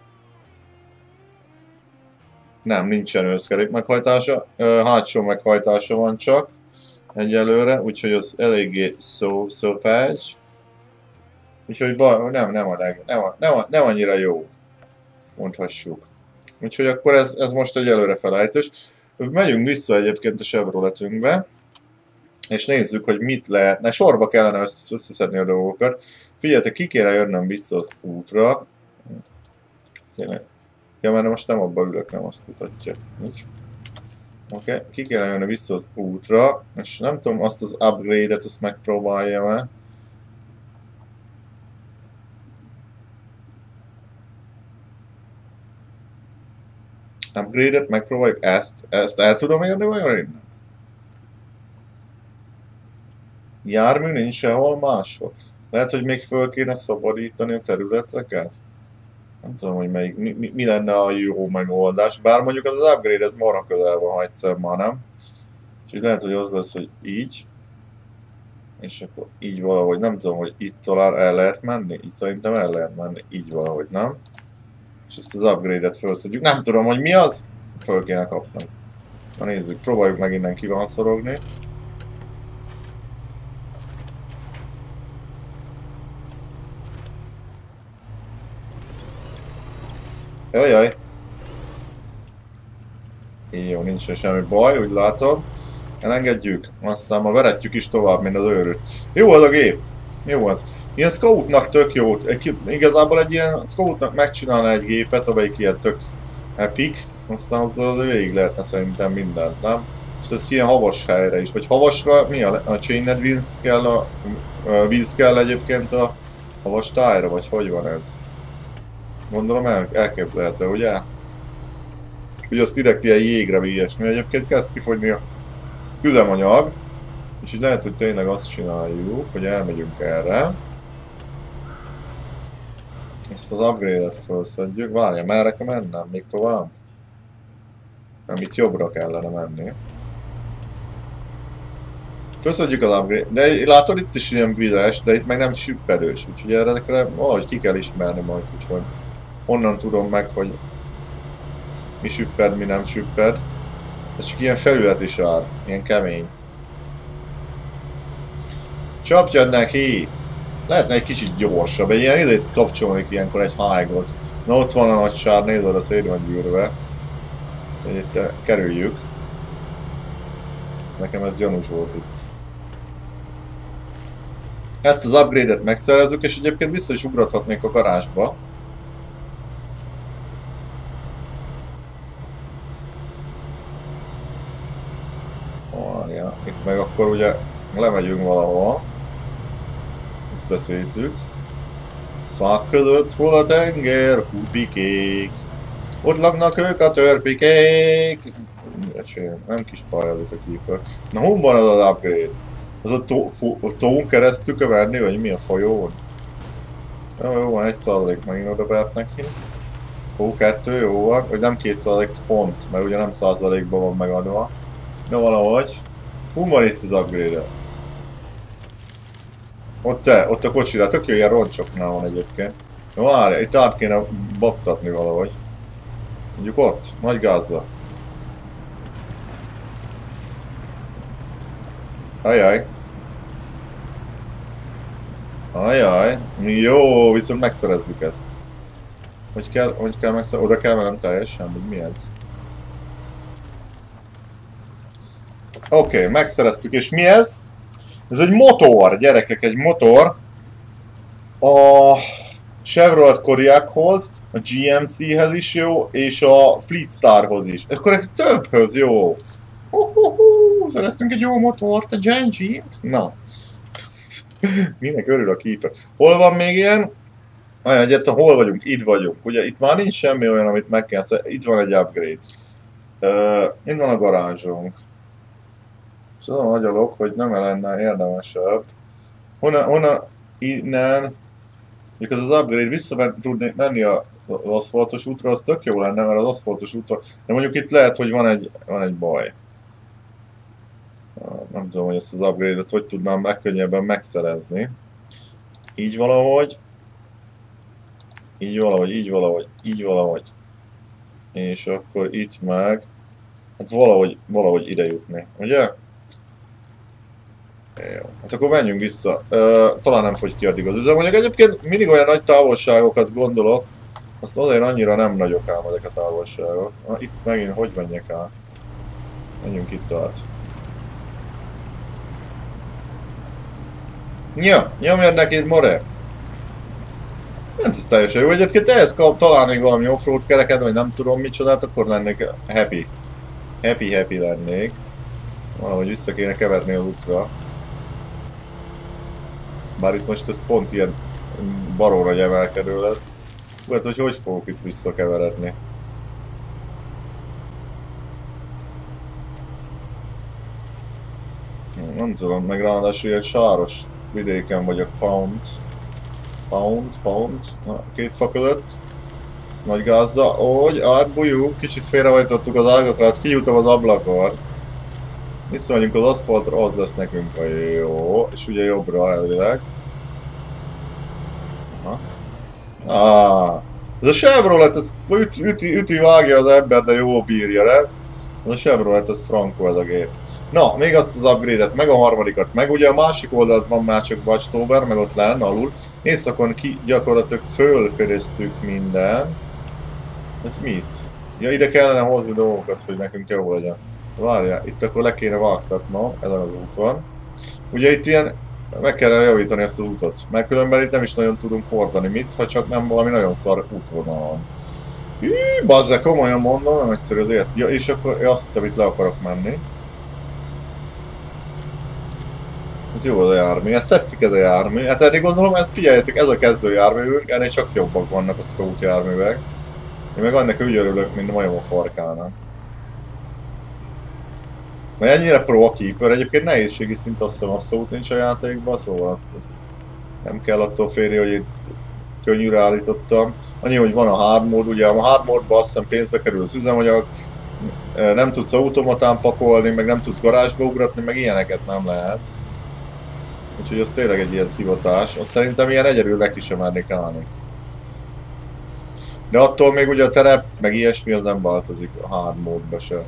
Nem, nincsen összkerék meghajtása, hátsó meghajtása van csak egyelőre, úgyhogy az eléggé szopás. Úgyhogy nem annyira jó, mondhassuk. Úgyhogy akkor ez most egy előre felejtős. Megyünk vissza egyébként a Chevroletünkbe, és nézzük, hogy mit lehetne. Sorba kellene összeszedni a dolgokat. Figyeljetek, ki kéne jönnöm vissza az útra. Ja, mert most nem abba ülök, nem azt mutatja. Oké, ki kéne jönni vissza az útra, és nem tudom, azt az upgrade-et, ezt megpróbáljam-e. Upgrade-et megpróbáljuk ezt el tudom érni, vagy innen? Jármű nincs sehol máshol. Lehet, hogy még föl kéne szabadítani a területeket? Nem tudom, hogy mi lenne a jó megoldás, bár mondjuk az upgrade ez marha közel van, ha egyszer már nem. És lehet, hogy az lesz, hogy így. És akkor így valahogy, nem tudom, hogy itt talán el lehet menni, így szerintem el lehet menni, így valahogy, nem? És ezt az upgrade-et felszedjük. Nem tudom, hogy mi az, föl kéne kapnom. Na nézzük, próbáljuk meg innen kivanszorogni. Jajjaj. Jó, nincsen semmi baj, úgy látom. Elengedjük, aztán ma veretjük is tovább, mint az őrült. Jó az a gép. Jó az. Ilyen scoutnak tök jó. Igazából egy ilyen scoutnak megcsinálna egy gépet, amelyik ilyen tök epic. Aztán azzal végig lehetne szerintem mindent, nem? És ez ilyen havas helyre is. Vagy havasra mi a chained wheels kell, a wheels kell egyébként a havas tájra, vagy hogy van ez? Gondolom elképzelhető, ugye? Hogy azt direkt ilyen jégre vagy ilyesmi. Egyébként kezd kifogyni a üzemanyag. És így lehet, hogy tényleg azt csináljuk, hogy elmegyünk erre. Ezt az upgrade-et felszedjük. Várjál, merre kell mennem? Még tovább? Nem, itt jobbra kellene menni. Felszedjük az upgrade. De látod, itt is ilyen vizes, de itt meg nem süppedős. Úgyhogy ezekre valahogy ki kell ismerni majd, úgyhogy onnan tudom meg, hogy mi süpped, mi nem süpped. Ez csak ilyen felületi sár, ilyen kemény. Csapjad neki! Lehetne egy kicsit gyorsabb, egy ilyen idét kapcsolnék ilyenkor egy high-ot. Na ott van a nagy sár, nézd, a szét van gyűrve. Itt kerüljük. Nekem ez gyanús volt itt. Ezt az upgrade-et megszerezzük, és egyébként vissza is ugrathatnék a garázsba. Itt meg akkor ugye lemegyünk valahol. Ezt beszéltük. Fák között hol a tenger, húpikék. Ott laknak ők a törpikék. Nem kis pályázat a képer. Na hol van az az upgrade? Az a tón keresztül kell verni, vagy mi a folyón? Jó van, 1% megint oda vert neki. Ó, 2, jó van. Vagy nem 2% pont, mert ugye nem százalékban van megadva. Na valahogy. Hú van itt az upgrade-e? Ott a kocsira, tök jó, ilyen roncsoknál van egyébként. Na várj, itt át kéne baktatni valahogy. Mondjuk ott, nagy gázzal. Ajaj. Ajaj. Jó, viszont megszerezzük ezt. Hogy kell megszerezni? Oda kell velem teljesen, vagy mi ez? Oké, megszereztük, és mi ez? Ez egy motor, gyerekek, egy motor. A Chevrolet Kodiaqhoz, a GMC-hez is jó, és a Fleetstarhoz is. Akkor egy többhöz jó. Szereztünk egy jó motort, a Genji-t. Na. Minek örül a Keeper. Hol van még ilyen? Egyáltalán hol vagyunk? Itt vagyunk. Ugye itt már nincs semmi olyan, amit meg kell szerezni. Itt van egy upgrade. Itt van a garázsunk. És azon agyalok, hogy nem lenne érdemesebb. Honnan innen... Mikor az upgrade vissza tudnék menni az aszfaltos útra, az tök jó lenne, mert az aszfaltos útra... De mondjuk itt lehet, hogy van egy baj. Nem tudom, hogy ezt az upgrade-et hogy tudnám legkönnyebben megszerezni. Így valahogy. Így valahogy, így valahogy, így valahogy. És akkor itt meg... Hát valahogy ide jutni, ugye? Jó. Hát akkor menjünk vissza. Talán nem fogy ki addig az üzemanyag. Egyébként mindig olyan nagy távolságokat gondolok, azt azért annyira nem nagyok ám ezek a távolságok. Itt megint hogy menjek át? Menjünk itt át. Ja, nyomjad neki itt, more! Hát ez teljesen jó. Egyébként ehhez találnék valami offroad kereket, vagy nem tudom micsodát, akkor lennék happy. Happy lennék. Valahogy vissza kéne keverni az útra. Bár itt most ez pont ilyen baromi nagy emelkedő lesz. Hát, hogy fogok itt visszakeveredni. Nem tudom, meg ráadásul ilyen sáros vidéken vagyok, Pound. Na, két fa között. Nagy gázza, hogy átbújjuk, kicsit félrehajtottuk az ágakat, kijutom az ablakon. Visszamegyünk az aszfaltra, az lesz nekünk a jó, és ugye jobbra elvileg. Ez a Chevrolet, ez üti vágja az ember, de jó bírja, nem? Ez a Chevrolet, ez frankó ez a gép. Na, még azt az upgrade-et, meg a harmadikat, meg ugye a másik oldalt van már csak Watchtower, meg ott lenne alul. Északon gyakorlatilag fölfedeztük mindent. Ez mit? Ja, ide kellene hozni dolgokat, hogy nekünk jó legyen. Várjál, itt akkor le kéne vágtatnom, ezen az út van. Ugye itt ilyen, meg kellene javítani ezt az utat, mert különben itt nem is nagyon tudunk hordani mit, ha csak nem valami nagyon szar útvonalon. Bazze, komolyan mondom, nem egyszerű azért. Ja, és akkor azt hittem, itt le akarok menni. Ez jó az a jármű, ezt tetszik ez a jármű. Hát eddig gondolom, ezt figyeljetek, ez a kezdő járművünk, ennél csak jobbak vannak a Scout járművek. Én meg annak úgy örülök, mint majom a farkának. Mert ennyire pro a Keeper, egyébként nehézségi szint azt hiszem abszolút nincs a játékban, szóval nem kell attól félni, hogy itt könnyűre állítottam. Annyi, hogy van a hard mode, ugye a hard mode-ban azt hiszem pénzbe kerül az üzemanyag, nem tudsz automatán pakolni, meg nem tudsz garázsba ugratni, meg ilyeneket nem lehet. Úgyhogy az tényleg egy ilyen szivatás. Azt szerintem ilyen egyedül le is sem mernék állni. De attól még ugye a terep, meg ilyesmi az nem változik a hard módba se.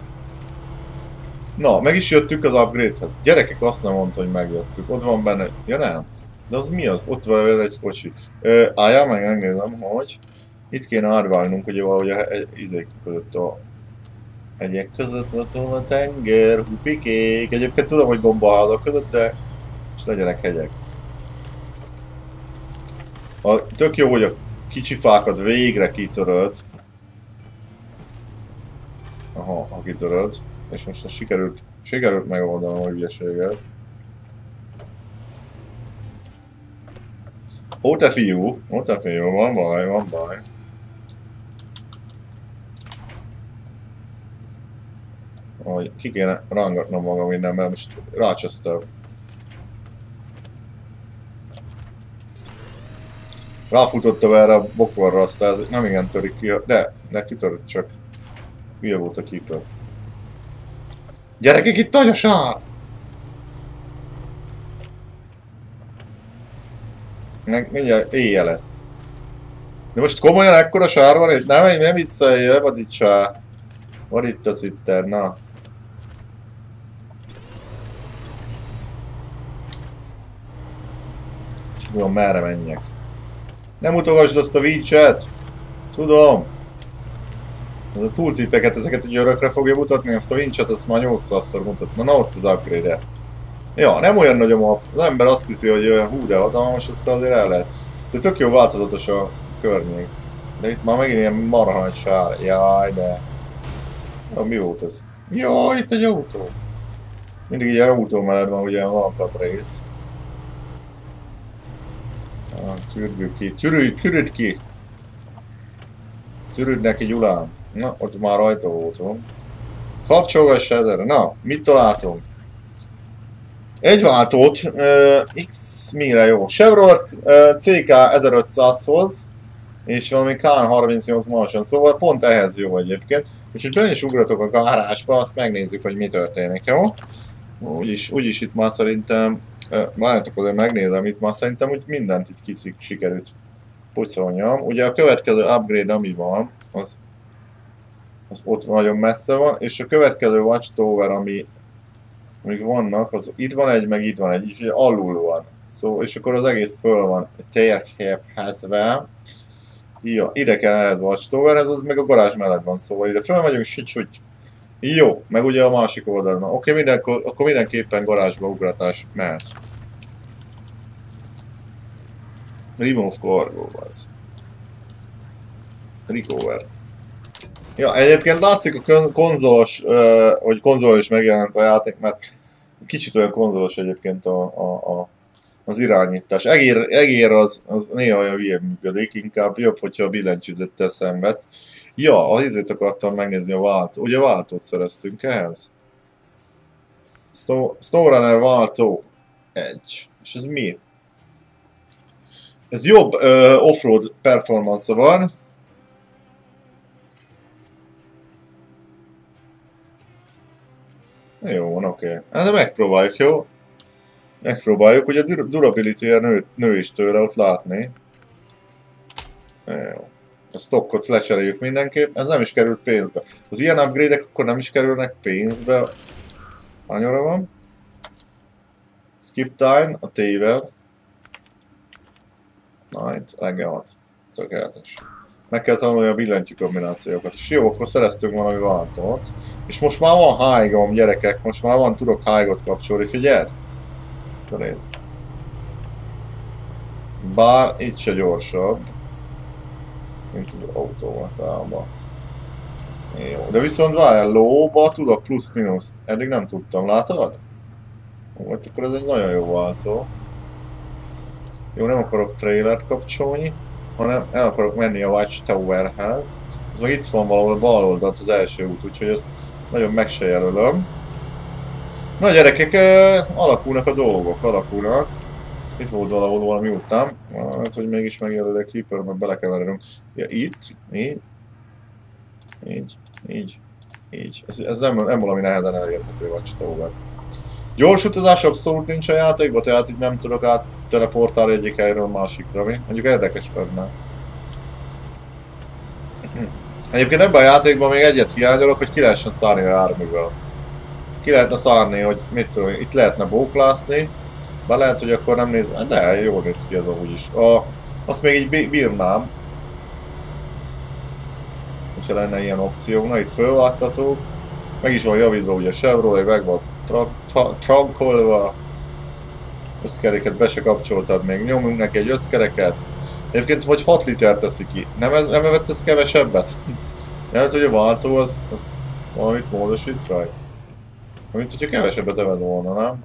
Na, meg is jöttük az upgrade-hez. Gyerekek, azt nem mondta, hogy megjöttük. Ott van benne... Ja nem. De az mi az? Ott van egy kocsi. Álljál meg, engedem, hogy... Itt kéne árválnunk, ugye valahogy a izék között a... hegyek között van a tenger, hupikék. Egyébként tudom, hogy gombaházak között, de... és legyenek hegyek. Tök jó, hogy a kicsi fákat végre kitöröd. Aha, ha kitöröd. És most sikerült megoldanom a hülyeséget. Ó te fiú, van baj. Ki kéne rángatnom magam innen, mert most rácsöztem. Ráfutottam erre a bokvarra, aztán ez nem igen törik ki, de kitörött csak. Hülye volt a Keeper. Gyerekek, itt nagy a sár! Mindjárt éjjel lesz. De most komolyan ekkora sár van itt? Nem viccelj, vadítsál. Van itt az itter, na. És tudom, merre menjek. Nem mutogasd azt a Witch-et! Tudom! Ez a tooltipeket, ezeket ugye örökre fogja mutatni, azt a Witch-et azt már 800-szor mutatna. Na ott az upgrade-e. Ja, nem olyan nagy a map. Az ember azt hiszi, hogy olyan hú, de hatalmas, azt azért el lehet. De tök jó változatos a környék. De itt már megint ilyen marha nagy sár. Jaj, de... Na, mi volt ez? Jaj, itt egy autó. Mindig ilyen autó mellett van, ugye van rész. Tűrjük ki. Tűrűd ki! Tűrűd neki, Gyulám. Na, ott már rajta voltunk. Kapcsolgass ezerre. Na, mit találtunk? Egy váltót, X mire jó? Chevrolet CK 1500-hoz, és valami K38 Marson, szóval pont ehhez jó egyébként. Úgyhogy be is ugratok a garázsba, azt megnézzük, hogy mi történik, jó? Úgyis itt már szerintem, várjátok, azért megnézem, itt már szerintem úgy mindent itt sikerült pucolnyam. Ugye a következő upgrade, ami van, az ott nagyon messze van, és a következő Watchtower, amik vannak, az itt van egy, meg itt van egy, így alul van. Szóval, és akkor az egész föl van térképezve. Ja, ide kell ehhez Watchtower, ez az meg a garázs mellett van, szóval ide fölmegyünk, süt. Jó, meg ugye a másik oldalon. Oké, akkor mindenképpen garázsba ugratás mehet. Remove cargo az. Recover. Ja, egyébként látszik a konzolos, hogy konzolon is megjelent a játék, mert kicsit olyan konzolos egyébként az irányítás. Egér az néha olyan hülyén működik, inkább jobb, hogyha a billentyűzettel szenvedsz. Ja, az izét akartam megnézni a váltó. Ugye váltót szereztünk ehhez? Snowrunner váltó. Egy. És ez mi? Ez jobb offroad performance van. Jó van, oké. Hát de megpróbáljuk, jó? Megpróbáljuk, ugye a durability-je nő is tőle, ott látni. Jó. A stockot lecseréljük mindenképp, ez nem is került pénzbe. Az ilyen upgrade-ek akkor nem is kerülnek pénzbe. Hányra van? Skip time, a tével. Na, itt reggel 6. Tökéletes. Meg kell tanulni a billentyű kombinációkat. És jó, akkor szereztünk valami váltót. És most már van high-om, gyerekek. Most már van, tudok high-ot kapcsolni, figyelj! Nézd. Bár itt se gyorsabb, mint az autómatában. Jó, de viszont várjál, lóba tudok plusz-minuszt. Eddig nem tudtam, látod? Ó, akkor ez egy nagyon jó váltó. Jó, nem akarok trailert kapcsolni, hanem el akarok menni a Watchtowerhez. Ez meg itt van valahol a bal oldalt az első út, úgyhogy ezt nagyon meg se jelölöm. Na gyerekek, alakulnak a dolgok, alakulnak. Itt volt valahol valami út, nem? Hát, hogy mégis megjelöl egy creeper, meg belekeverünk. Ja, itt, így. Ez nem valami nehezen elérhető Watchtower. Gyors utazás abszolút nincs a játékban, tehát itt nem tudok át-teleportálni egyik helyről a másikra, mi? Mondjuk érdekes lenne. Egyébként ebben a játékban még egyet hiányolok, hogy ki lehessen szárni a járművel. Ki lehetne szárni, hogy mit tudom, itt lehetne bóklászni, de lehet, hogy akkor nem néz... De jól néz ki ez amúgy is. Azt még így bírnám. Hogyha lenne ilyen opció. Na itt fölvágtatók. Meg is van javítva ugye Chevrolet, meg van trankolva. Összkeréket be se kapcsoltad még. Nyomunk neki egy összkereket. Egyébként vagy 6 liter teszi ki. Nem evett ez kevesebbet? Lehet, hogy a váltó az valamit módosít rajta. Mint hogyha kevesebbet eved volna, nem?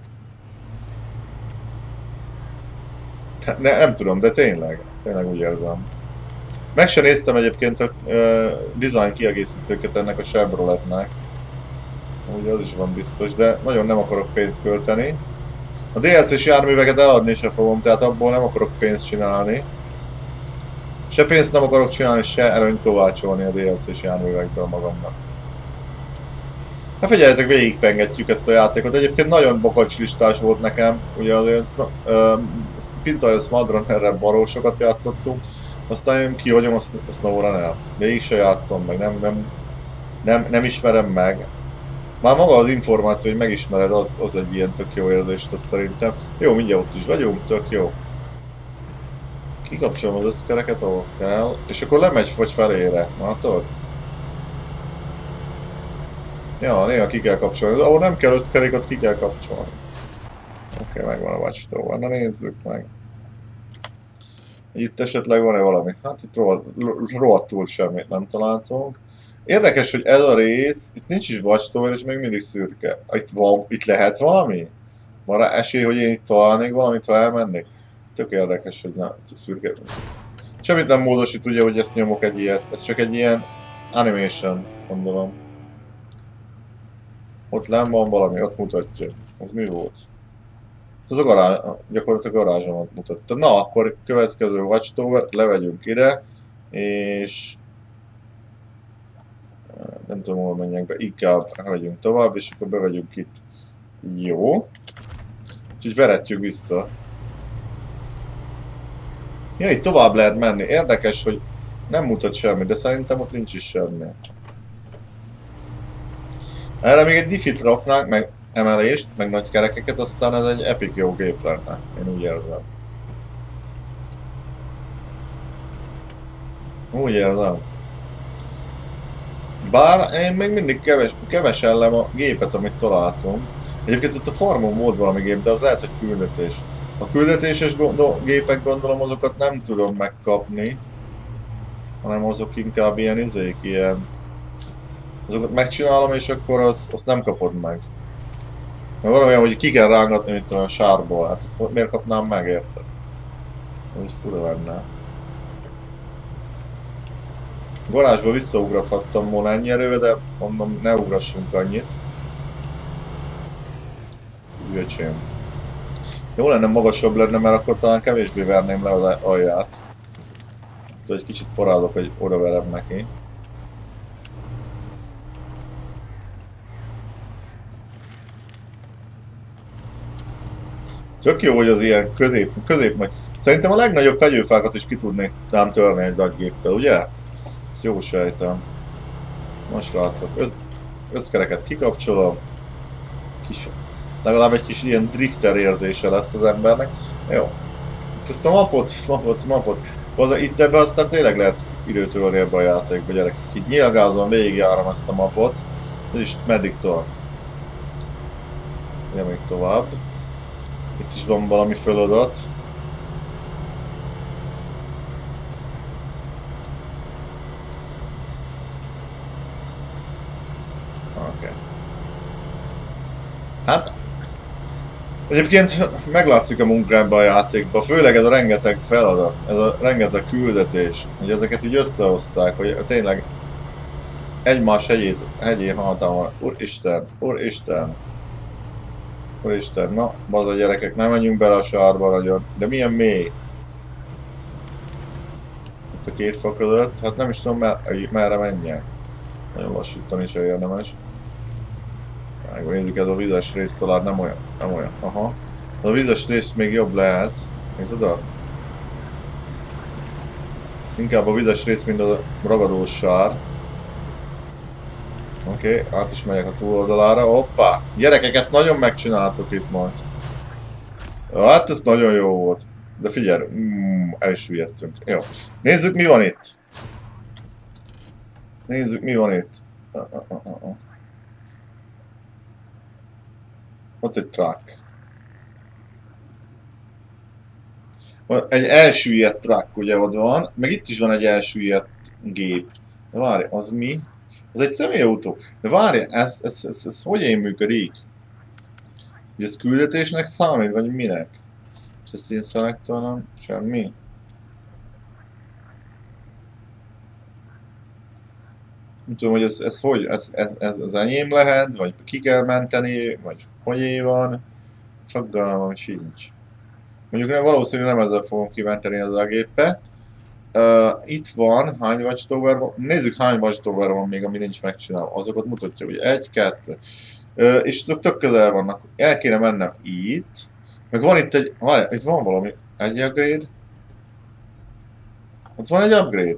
Nem tudom, de tényleg úgy érzem. Meg sem néztem egyébként a design kiegészítőket ennek a Chevroletnek. Ugye az is van biztos, de nagyon nem akarok pénzt költeni. A DLC-s járműveket eladni sem fogom, tehát abból nem akarok pénzt csinálni. Se pénzt nem akarok csinálni, se előnyt kovácsolni a DLC-s járművekből magamnak. Hát figyeljetek, végigpengetjük ezt a játékot. Egyébként nagyon bokacslistás volt nekem, ugye azért Pintal Smadron erre barósokat játszottunk, aztán én kihagyom a SnowRunner-t. Végig se játszom meg, nem ismerem meg. Már maga az információ, hogy megismered, az egy ilyen tök jó érzés, tehát szerintem. Jó, mindjárt ott is vagyunk, tök jó. Kikapcsolom az összkereket, ahol kell, és akkor lemegy vagy felére, látod? Ja, néha ki kell kapcsolni, ahol nem kell összkerékot, ki kell kapcsolni. Oké, megvan a Watchtower, na nézzük meg. Itt esetleg van-e valami? Hát itt rohadtul semmit nem találtunk. Érdekes, hogy ez a rész, itt nincs is Watchtower, és még mindig szürke. Itt lehet valami? Van rá esély, hogy én itt találnék valamit, ha elmennék? Tök érdekes, hogy szürke. Semmit nem módosít, ugye, hogy ezt nyomok egy ilyet. Ez csak egy ilyen animation, gondolom. Ott nem van valami, ott mutatja. Az mi volt? Ez a garázs, gyakorlatilag a garázsomat mutatta. Na, akkor következő Watchtower, levegyünk ide, és nem tudom, hol menjek be, inkább megyünk tovább, és akkor bevegyünk itt. Jó. Úgyhogy veretjük vissza. Ja, itt tovább lehet menni. Érdekes, hogy nem mutat semmi, de szerintem ott nincs is semmi. Erre még egy diffit raknánk, meg emelést, meg nagy kerekeket, aztán ez egy epic jó gép lenne. Én úgy érzem. Úgy érzem. Bár én még mindig kevesellem a gépet, amit találtunk. Egyébként ott a farmon volt valami gép, de az lehet, hogy küldetés. A küldetéses gépek, gondolom, azokat nem tudom megkapni, hanem azok inkább ilyen izék, ilyen... Azokat megcsinálom, és akkor azt nem kapod meg. Mert van olyan, hogy ki kell rángatni, mint a sárból, hát azt miért kapnám meg, érted? Ez fura lenne. Garázsba visszaugrathattam volna ennyi erővel, de mondom, ne ugrassunk annyit. Ügyöcsém. Jó lenne, magasabb lenne, mert akkor talán kevésbé verném le az alját. Szóval egy kicsit forrázok, hogy oda verem neki. Tök jó, hogy az ilyen közép meg. Szerintem a legnagyobb fegyőfákat is ki tudnék tám törni egy nagy géppel, ugye? Ezt jó sejtem. Most srácok, összkereket kikapcsolom. Legalább egy kis ilyen drifter érzése lesz az embernek. Jó. Ezt a mapot. Itt ebben aztán tényleg lehet időt ölni ebbe a játékba, gyerekek. Így nyilgázom, végigjárom ezt a mapot. Ez is meddig tart. Ugye még tovább. Itt is van valami feladat. Oké. Hát... Egyébként meglátszik a munka ebben a játékban, főleg ez a rengeteg feladat, ez a rengeteg küldetés, hogy ezeket így összehozták, hogy tényleg egymás hegyén hatalma. Úristen, úristen. Úristen, na, bazd a gyerekek, nem menjünk bele a sárba nagyon, de milyen mély. Itt a két fa között, hát nem is tudom merre menjek. Nagyon lassítani is érdemes. Nézzük, ez a vizes rész talán nem olyan. Aha. A vizes rész még jobb lehet. Nézd oda. Inkább a vizes rész, mint a ragadós sár. Oké, át is megyek a túloldalára. Hoppá! Gyerekek, ezt nagyon megcsináltuk itt most. Hát ez nagyon jó volt. De figyelj, el is hülyettünk. Jó. Nézzük, mi van itt. Ott egy truck. Egy elsüllyedt truck ugye ott van, meg itt is van egy elsüllyedt gép. De várj, az mi? Az egy személyautó. De várj, ez hogyan működik? Hogy ez küldetésnek számít, vagy minek? És ezt én szelektornom? Semmi? Nem tudom, hogy ez hogy? Ez enyém lehet? Vagy ki kell menteni? Vagy hogy van? Fogalmam sincs. Mondjuk valószínűleg nem ezzel fogom kimenteni az a géppel. Itt van, hány Watchtower van? Nézzük hány Watchtower van még, ami nincs megcsinálva. Azokat mutatja, hogy 1, 2. És azok tök közel vannak. El kéne mennem itt. Meg van itt egy... Várj, itt van valami. Egy upgrade. Ott van egy upgrade.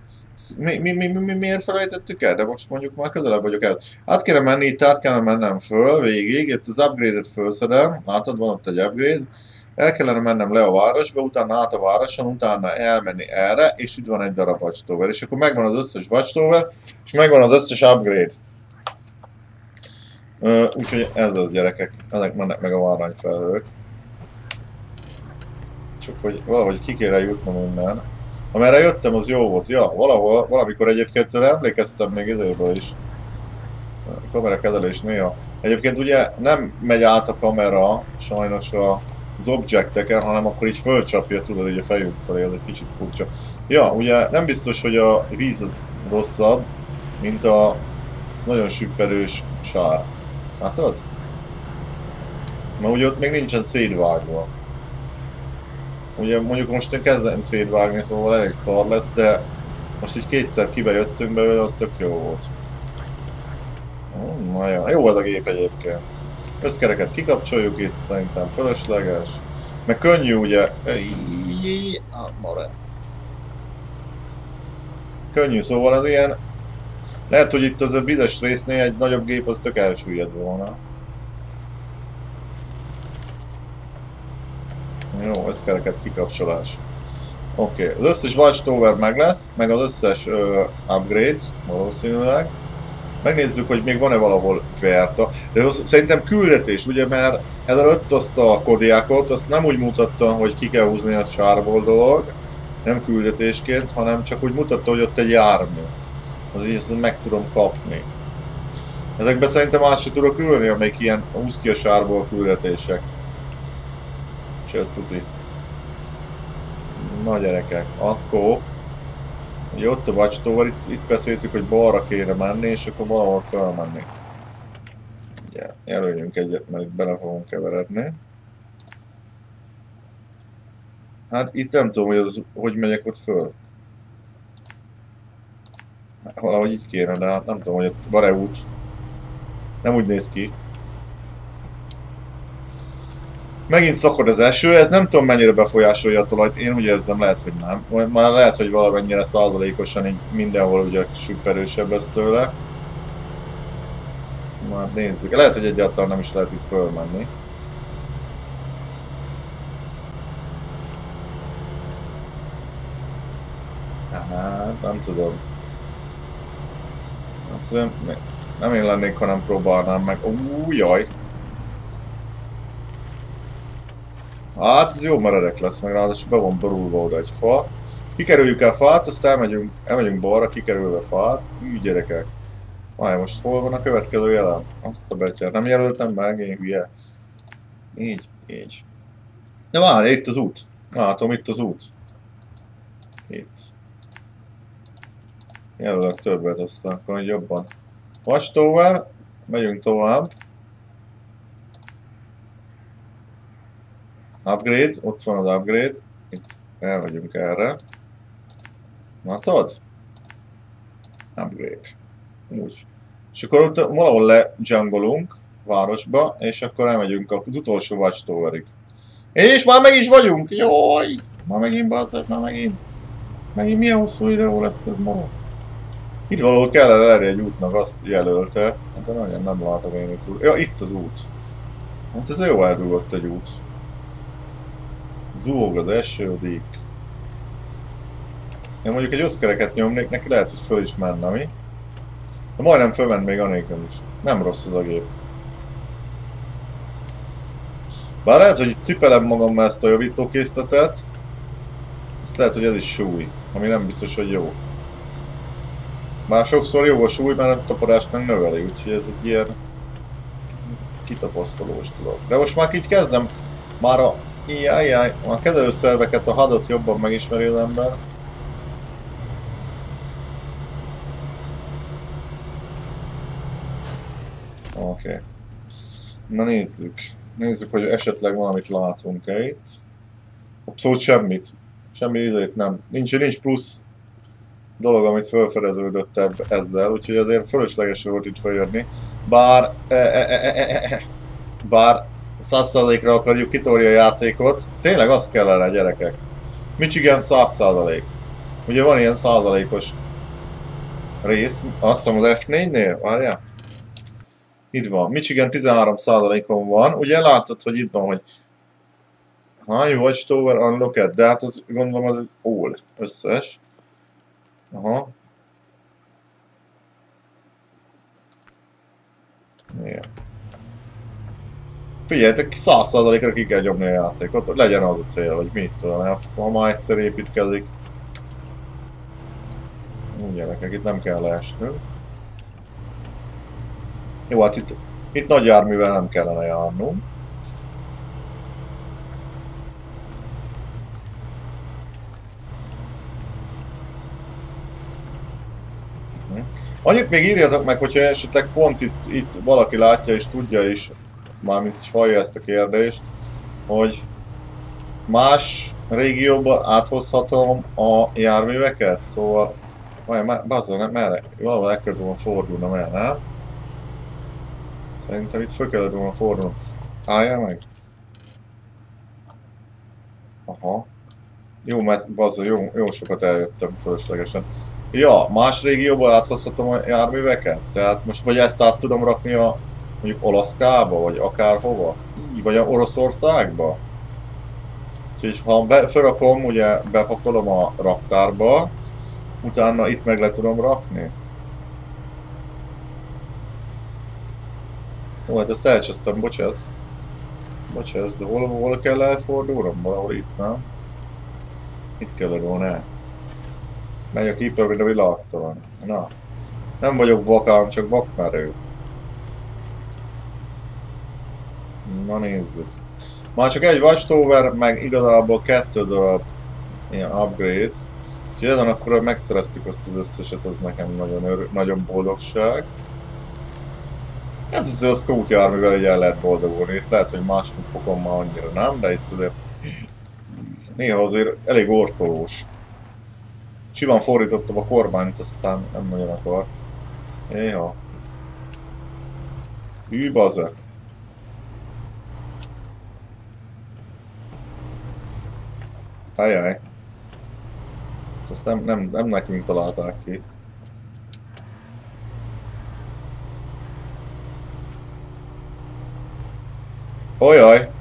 Miért felejtettük el? De most mondjuk már közelebb vagyok el. Át kéne menni, itt át kellene mennem föl végig. Itt az upgrade-et fölszedem. Látod, van ott egy upgrade. El kellene mennem le a városba, utána át a városon, utána elmenni erre, és itt van egy darab Watchtower. És akkor megvan az összes Watchtower, és megvan az összes upgrade. Úgyhogy ez az, gyerekek. Ezek mennek meg a várányfelhők. Csak hogy valahogy ki kéne jutnom innen. Amerre jöttem, az jó volt. Ja, valamikor egyébként emlékeztem még izéből is. A kamerakezelés néha. Egyébként ugye nem megy át a kamera sajnos az objecteken, hanem akkor így fölcsapja, tudod, így a fejünk felé, ez egy kicsit furcsa. Ja, ugye nem biztos, hogy a víz az rosszabb, mint a nagyon süppedős sár. Látod? Mert ugye ott még nincsen szétvágva. Ugye mondjuk most én kezdem szétvágni, szóval elég szar lesz, de most így kétszer kibejöttünk belőle, az tök jó volt. Na jó ez a gép egyébként. Összkereket kikapcsoljuk itt, szerintem fölösleges. Meg könnyű ugye... Könnyű, szóval az ilyen... Lehet, hogy itt az a vizes résznél egy nagyobb gép az tök elsüllyed volna. Jó, összkereket kikapcsolás. Oké, az összes Watchtower meg lesz, meg az összes upgrade valószínűleg. Megnézzük, hogy még van-e valahol Verta. De szerintem küldetés, ugye, mert ezelőtt azt a Kodiakot, azt nem úgy mutatta, hogy ki kell húzni a sárból dolog, nem küldetésként, hanem csak úgy mutatta, hogy ott egy jármű. Az így ezt meg tudom kapni. Ezekben szerintem át sem tudok ülni, amelyik ilyen húz ki a sárból küldetések. Sőt, tuti. Na gyerekek, akkor... Ugye ott a Watchtower, itt beszéltük, hogy balra kéne menni, és akkor valahol felmenni. Ugye, jelöljünk egyet, mert itt bele fogunk keveredni. Hát itt nem tudom, hogy megyek ott föl. Valahogy így kéne, de hát nem tudom, hogy ott van-e út. Nem úgy néz ki. Megint szakad az eső, ez nem tudom mennyire befolyásolja a talajt, én úgy érzem, lehet, hogy nem. Már lehet, hogy valamennyire százalékosan így mindenhol ugye süperősebb lesz tőle. Na hát nézzük, lehet, hogy egyáltalán nem is lehet itt fölmenni. Hát nem tudom. Hát, nem én lennék, ha nem próbálnám meg. Jaj! Hát ez jó meredek lesz, meg ráadásul be van borulva oda egy fa. Kikerüljük el fát, aztán elmegyünk balra, kikerülve fát. Gyerekek. Várj, most hol van a következő jelen? Azt a betyár. Nem jelöltem meg, én hülye. Így. De várj, itt az út. Látom, itt az út. Itt. Jelölök többet, aztán akkor jobban. Watchtower, megyünk tovább. Upgrade, ott van az upgrade. Itt elmegyünk erre. Látod? Upgrade. Úgy. És akkor ott valahol lejungolunk városba, és akkor elmegyünk az utolsó Watchtowerig. És már meg is vagyunk! Jaj! Már megint basszak, már megint. Megint milyen hosszú videó lesz ez ma? Itt valahol kellene lenni egy útnak, azt jelölte. De nagyon nem látom én itt. Ja, itt az út. Hát ez jó eldugott egy út. Zúg az esődik. Én mondjuk egy összkereket nyomnék, neki lehet, hogy föl is menne, mi? De majdnem fölment még anélkül is. Nem rossz az a gép. Bár lehet, hogy itt cipelem magammal ezt a javítókészletet. Azt lehet, hogy ez is súly, ami nem biztos, hogy jó. Már sokszor jó a súly, mert a tapadást meg növeli, úgyhogy ez egy ilyen kitapasztalós dolog. De most már így kezdem már a kezelőszerveket, a HUD-ot jobban megismeri az ember. Oké. Na nézzük. Nézzük, hogy esetleg valamit látunk-e itt. Abszolút semmit. Semmi ízét nem. Nincs plusz dolog, amit felfedeződött ezzel, úgyhogy azért fölösleges volt itt feljönni. Bár 100%-ra akarjuk kitolni a játékot, tényleg az kellene, gyerekek. Michigan 100%. Ugye van ilyen százalékos rész, azt hiszem az F4-nél, várjál? Itt van, Michigan 13%-on van, ugye látod, hogy itt van, hogy hány Watchtower unlocked, de hát az, gondolom az egy all, összes. Aha. Igen. Figyeljetek, 100%-ra ki kell nyomni a játékot, legyen az a cél, hogy mit tudom, ha már egyszer építkezik. Úgy gyerekek, itt nem kell leesnünk. Jó, hát itt nagy járművel nem kellene járnunk. Annyit még írjatok meg, hogyha esetleg pont itt valaki látja és tudja is, mármint hogy hallja ezt a kérdést, hogy más régióba áthozhatom a járműveket, szóval bazzol, merre? Valahol el kellett volna fordulnom el, nem? Szerintem itt föl kellett volna fordulnom. Álljál meg? Aha. Jó, mert bazzol, jó sokat eljöttem fölöslegesen. Ja, más régióba áthozhatom a járműveket? Tehát most vagy ezt át tudom rakni a mondjuk Olaszkába, vagy akárhova? Vagy a Oroszországba? Úgyhogy ha felrakom, ugye bepakolom a raktárba, utána itt meg le tudom rakni. Jó, hát ezt elcsesztem, bocsász. Bocsász, de hol kell elfordulnom? Valahol itt, nem? Itt kellene volna. Megy a keeper, mint a világtalan. Na. Nem vagyok vakám, csak vakmerő. Na nézzük. Már csak egy Watchtower, meg igazából 2 darab ilyen upgrade. Úgyhogy ezen akkor megszereztük azt az összeset, az nekem nagyon boldogság. Hát ezzel a scout járművel így el lehet boldogulni. Itt lehet, hogy más pokon már annyira nem, de itt azért néha azért elég ortolós. Simán fordítottam a kormányt, aztán nem nagyon akar. Éha. Hű, baze. Ajaj. Ezt nem nekünk találták ki. Ojaj!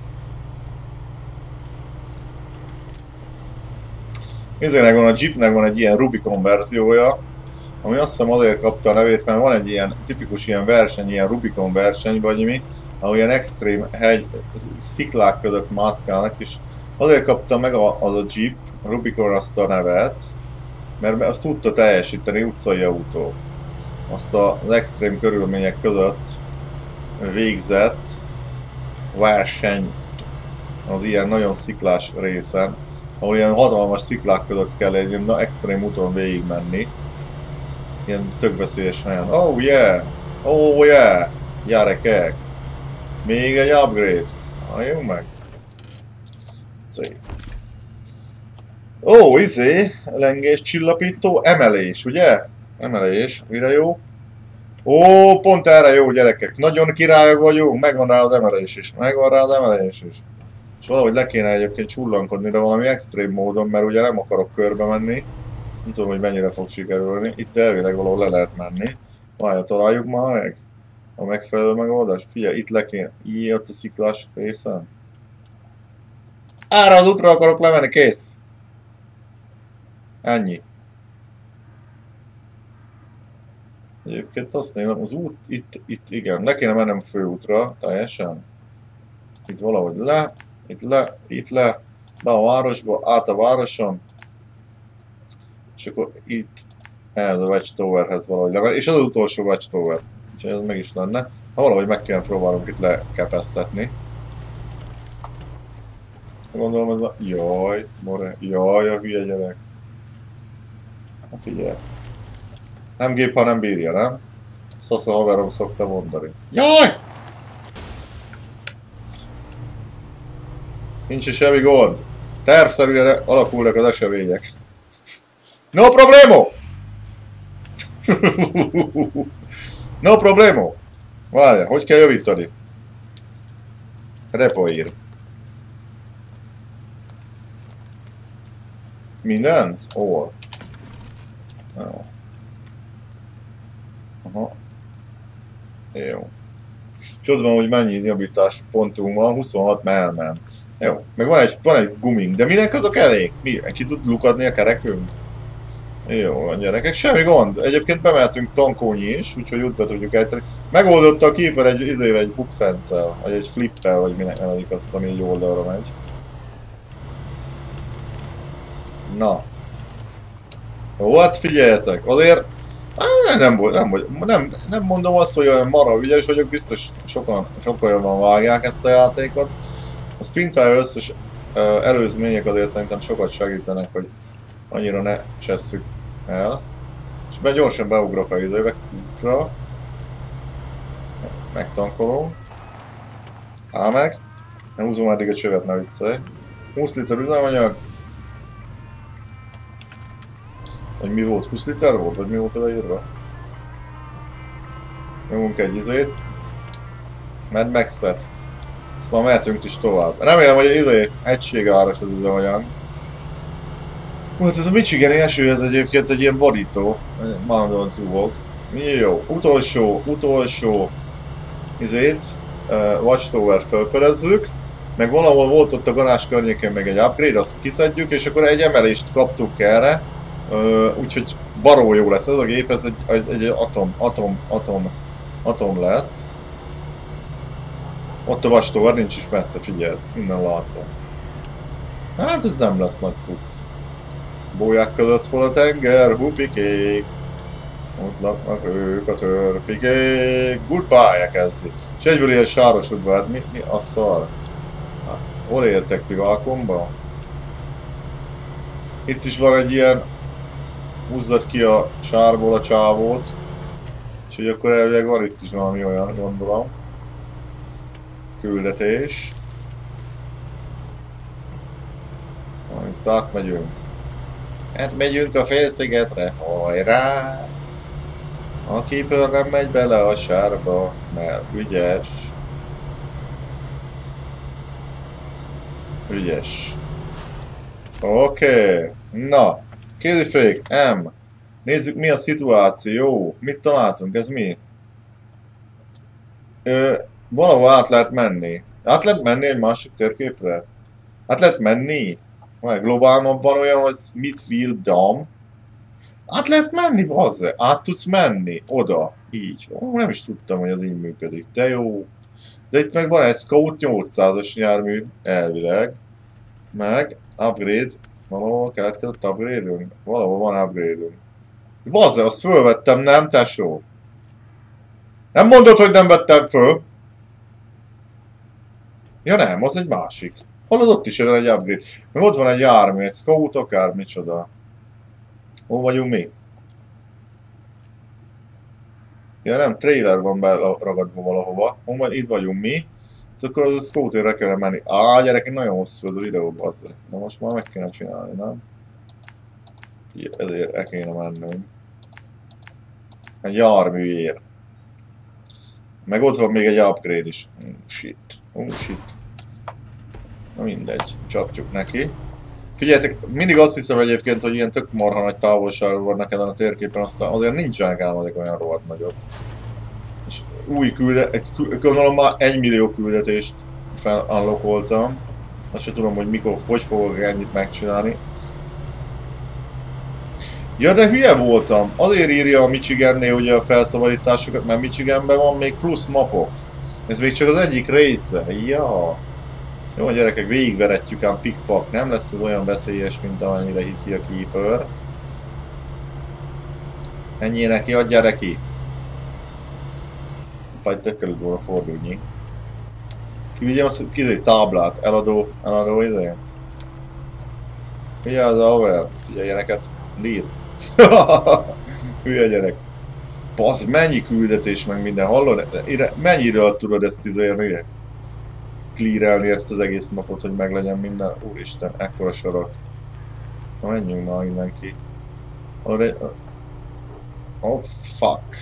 Nézzének, van a Jeepnek van egy ilyen Rubicon verziója, ami azt hiszem azért kapta a nevét, mert van egy ilyen tipikus ilyen verseny, ilyen Rubicon verseny vagy mi, ahol ilyen extrém sziklák között mászkálnak, és azért kapta meg az a Jeep, a Rubicon azt a nevet, mert azt tudta teljesíteni utcai autó. Azt az extrém körülmények között végzett verseny az ilyen nagyon sziklás részen, ahol ilyen hatalmas sziklák között kell egy ilyen extrém úton végigmenni. Ilyen tök veszélyes helyen. Oh yeah! Oh yeah! Gyerekek! Még egy upgrade! Halljunk meg! Szép. Ó, lengés, csillapító, emelés, ugye? Emelés, mire jó? Ó, pont erre jó, gyerekek. Nagyon királyok vagyunk, megvan rá az emelés is. Megvan rá az emelés is. És valahogy le kéne egyébként csullankodni, de valami extrém módon, mert ugye nem akarok körbe menni. Nem tudom, hogy mennyire fog sikerülni. Itt elvileg valahol le lehet menni. Várja, találjuk már meg a megfelelő megoldást. Figyelj, itt le kéne. Ott a sziklás részen. Ára az útra akarok lemenni, kész! Ennyi. Egyébként azt nézem, az út itt igen, le kéne mennem főútra, teljesen. Itt valahogy le, itt le, be a városba, át a városon. És akkor itt ehhez a Watchtowerhez valahogy le, és ez az utolsó Watchtower. Úgyhogy ez meg is lenne. Ha valahogy meg kéne próbálunk itt lekepesztetni. Gondolom ez a... Jaj, more, jaj, a hülye gyerek. Na figyelj. Nem gép, ha nem bírja, nem? Szasza haverom szokta mondani. Jaj! Nincs is semmi gond. Tervszerűen alakulnak az események. No problemo! No problemo! Várja, hogy kell javítani? Repoír. Mindent? All. Jó. Aha. Jó. És ott van, hogy mennyi javítás pontunk van, 26 melmen. Jó, meg van egy gumink, de minek azok elég? Mi? Ki tud lukadni a kerekünk? Jó, a gyerekek, semmi gond. Egyébként bemehetünk tankónyi is, úgyhogy úgy be tudjuk ejteni. Megoldotta a Keeper egy bookfence-el, vagy egy flippel, vagy minek nevezik azt, ami egy oldalra megy. Na. Jó, hát figyeljetek, azért nem mondom azt, hogy olyan marha ügyes vagyok, biztos sokan jobban vágják ezt a játékot. A Springfire összes előzmények azért szerintem sokat segítenek, hogy annyira ne csesszük el. És gyorsan beugrok a időbe útra. Megtankolom. Áll meg. Nem húzom eddig a csövet, ne viccelj. 20 liter üzemanyag. Vagy mi volt? 20 liter volt? Vagy mi volt leírva? Nyomunk egy izét. Mad Max-et. Ezt már mehetünk is tovább. Remélem, hogy egységáras az üzemanyag. Hát ez a Michigani eső, ez egyébként egy ilyen vadító. Malandóan zúgok. Jó, utolsó izét, Watchtower felfedezzük. Meg valahol volt ott a garázs környékén meg egy upgrade, azt kiszedjük, és akkor egy emelést kaptunk erre. Úgyhogy baró jó lesz ez a gép, ez egy atom lesz. Ott a Watchtower nincs is messze, figyeld, minden látva. Hát ez nem lesz nagy cucc. Bóják között hol a tenger, hupikék. Ott laknak ők a törpikék. Goodbye kezdi. És egyből ilyen sáros udvar, mi a szar? Hol éltek ti Valkomba? Itt is van egy ilyen, húzzad ki a sárból a csávót. Úgyhogy akkor elvileg van itt is valami olyan, gondolom. Küldetés. Itt átmegyünk. Hát megyünk a félszigetre, hajrá! A Keeper nem megy bele a sárba, mert ügyes. Ügyes. Oké. Na. Kézifék, M. Nézzük mi a szituáció. Mit találtunk, ez mi? Valahol át lehet menni. Át lehet menni egy másik térképre? Át lehet menni? Vagy globál mapban olyan, hogy Smithville Dam. Át lehet menni, bazze? Át tudsz menni? Oda. Így. Nem is tudtam, hogy az így működik. De jó. De itt meg van egy Scout 800-as jármű, elvileg. Meg upgrade. Valahol keletkezett upgrade-ünk? Valahol van upgrade-ünk. Bazze, azt fölvettem, nem, tesó? Nem mondod, hogy nem vettem föl? Ja nem, az egy másik. Hallod, ott is egy upgrade. Meg ott van egy jármű, egy Scout, akár micsoda. Hol vagyunk mi? Ja nem, trailer van beragadva valahova. Itt vagyunk mi. Akkor az a Scoutérre kellene menni. Gyerekek, nagyon hosszú ez a videó, bazze. Na most már meg kéne csinálni, nem? Ezért el kéne mennünk. Egy járműért. Meg ott van még egy upgrade is. Shit. Shit. Na mindegy, csapjuk neki. Figyeljetek, mindig azt hiszem egyébként, hogy ilyen tök marha nagy távolságok vannak ezen a térképen, aztán azért nincsenek álmodik olyan rohadt nagyobb. És új gondolom már 1 millió küldetést felanlokoltam. Azt sem tudom, hogy mikor, hogy fogok ennyit megcsinálni. Ja, de hülye voltam. Azért írja a Michigannél ugye a felszabadításokat, mert Michiganben van még plusz mapok. Ez még csak az egyik része. Ja. Jó, gyerekek, végigveretjük ám pikpak. Nem lesz ez olyan veszélyes, mint amennyire hiszi a Keeper. Menjél neki, adjál neki! Majd te kellett volna fordulni. Kivigyem a táblát, eladó idején. Figyelj az over, figyeljeneket, lír. Hülye gyerek. Basz, mennyi küldetés meg minden, hallod? Mennyiről tudod ezt izélni? clearelni ezt az egész mapot, hogy meglegyen minden. Úristen, ekkora sorok. Na menjünk már mindenki. Oh fuck.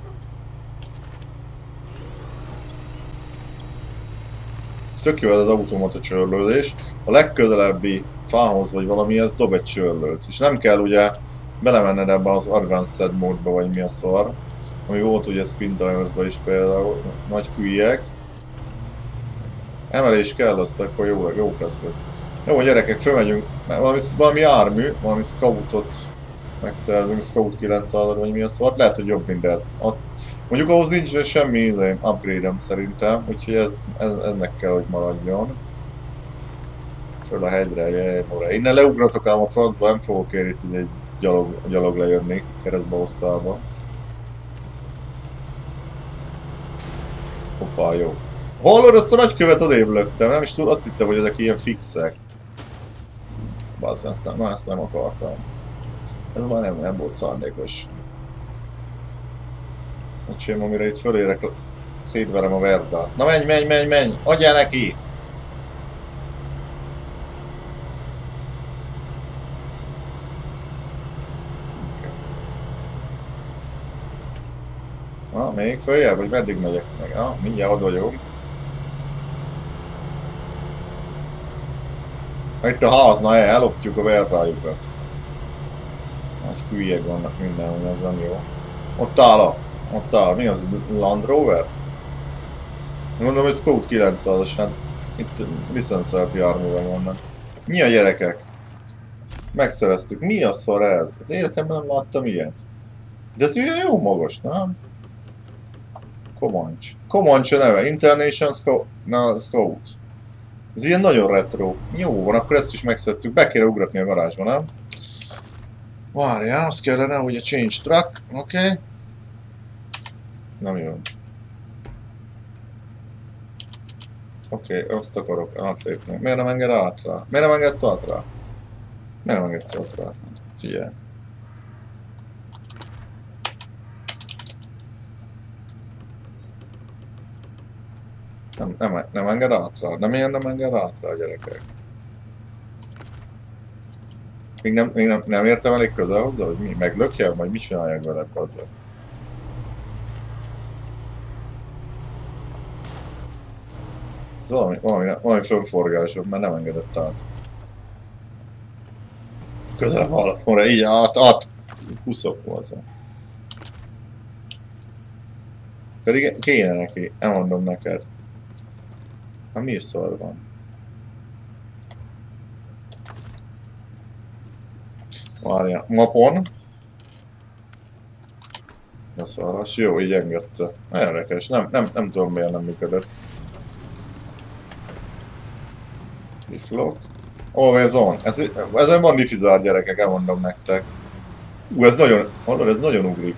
Ez tök jó ez az automata csörlődés. A legközelebbi fához vagy valamihez dob egy csörlőt. És nem kell ugye belemenned ebbe az advanced módba vagy mi a szar. Ami volt ugye Spin Timers-ban is például nagy hülyek. Emelés kell, azt akkor jók leszünk. Jó, gyerekek, fölmegyünk, valami jármű, valami scoutot megszerzünk, scout 900 vagy mi a szó, hát lehet, hogy jobb mindez. Mondjuk ahhoz nincs semmi upgrade-em szerintem, úgyhogy eznek kell, hogy maradjon. Föl a hegyre, jajjajjajjaj. Innen leugratok ám a francba, nem fogok én itt egy gyalog lejönni keresztbe hosszába. Hoppá, jó. Hallod, azt a nagykövet odébb löktem, nem is tudom, azt hittem, hogy ezek ilyen fixek. Bazzán, ezt nem akartam. Ez már nem volt szándékos. Öcsém, amire itt fölérek, szétverem a verdát. Na menj! Adjál neki! Okay. Még följebb, vagy meddig megyek meg? Mindjárt ott vagyunk. Itt a háznál elloptjuk a verdájukat. Nagy hülyek vannak mindenhol, ez nem jó. Ott áll, mi az? Land Rover? Mondom, hogy Scout 900-as, hát itt licenszelt járművel vannak. Mi a gyerekek? Megszereztük. Mi a szar ez? Az életemben nem láttam ilyet. De ez ugye jó magas, nem? Comanche a neve. International Scout. Ez ilyen nagyon retro. Jó van, akkor ezt is megszereztük. Be kéne ugratni a garázsba, nem? Várjál, azt kellene, hogy a change truck. Oké. Nem jön. Oké, azt akarok átlépni. Miért nem enged át rá? Miért nem engedsz át rá? Miért nem engedsz át rá? Figyelj. Nem enged át rá. De miért nem enged át rá, gyerekek? Még nem értem elég közel hozzá, hogy mi? Meglökjem, vagy mit csináljak vele azzal? Ez valami fönforgásom, mert nem engedett át. Közel valakorra, így át kuszok hozzá. Pedig kéne neki, elmondom neked. Hát mi szar van? Várjál, mapon. A szarras, jó, így engedte. Érdekes, nem tudom miért nem működött. Difflock. Always on. Ezen van diffizár, gyerekek, elmondom nektek. Ez nagyon, hallod, ez nagyon ugrik.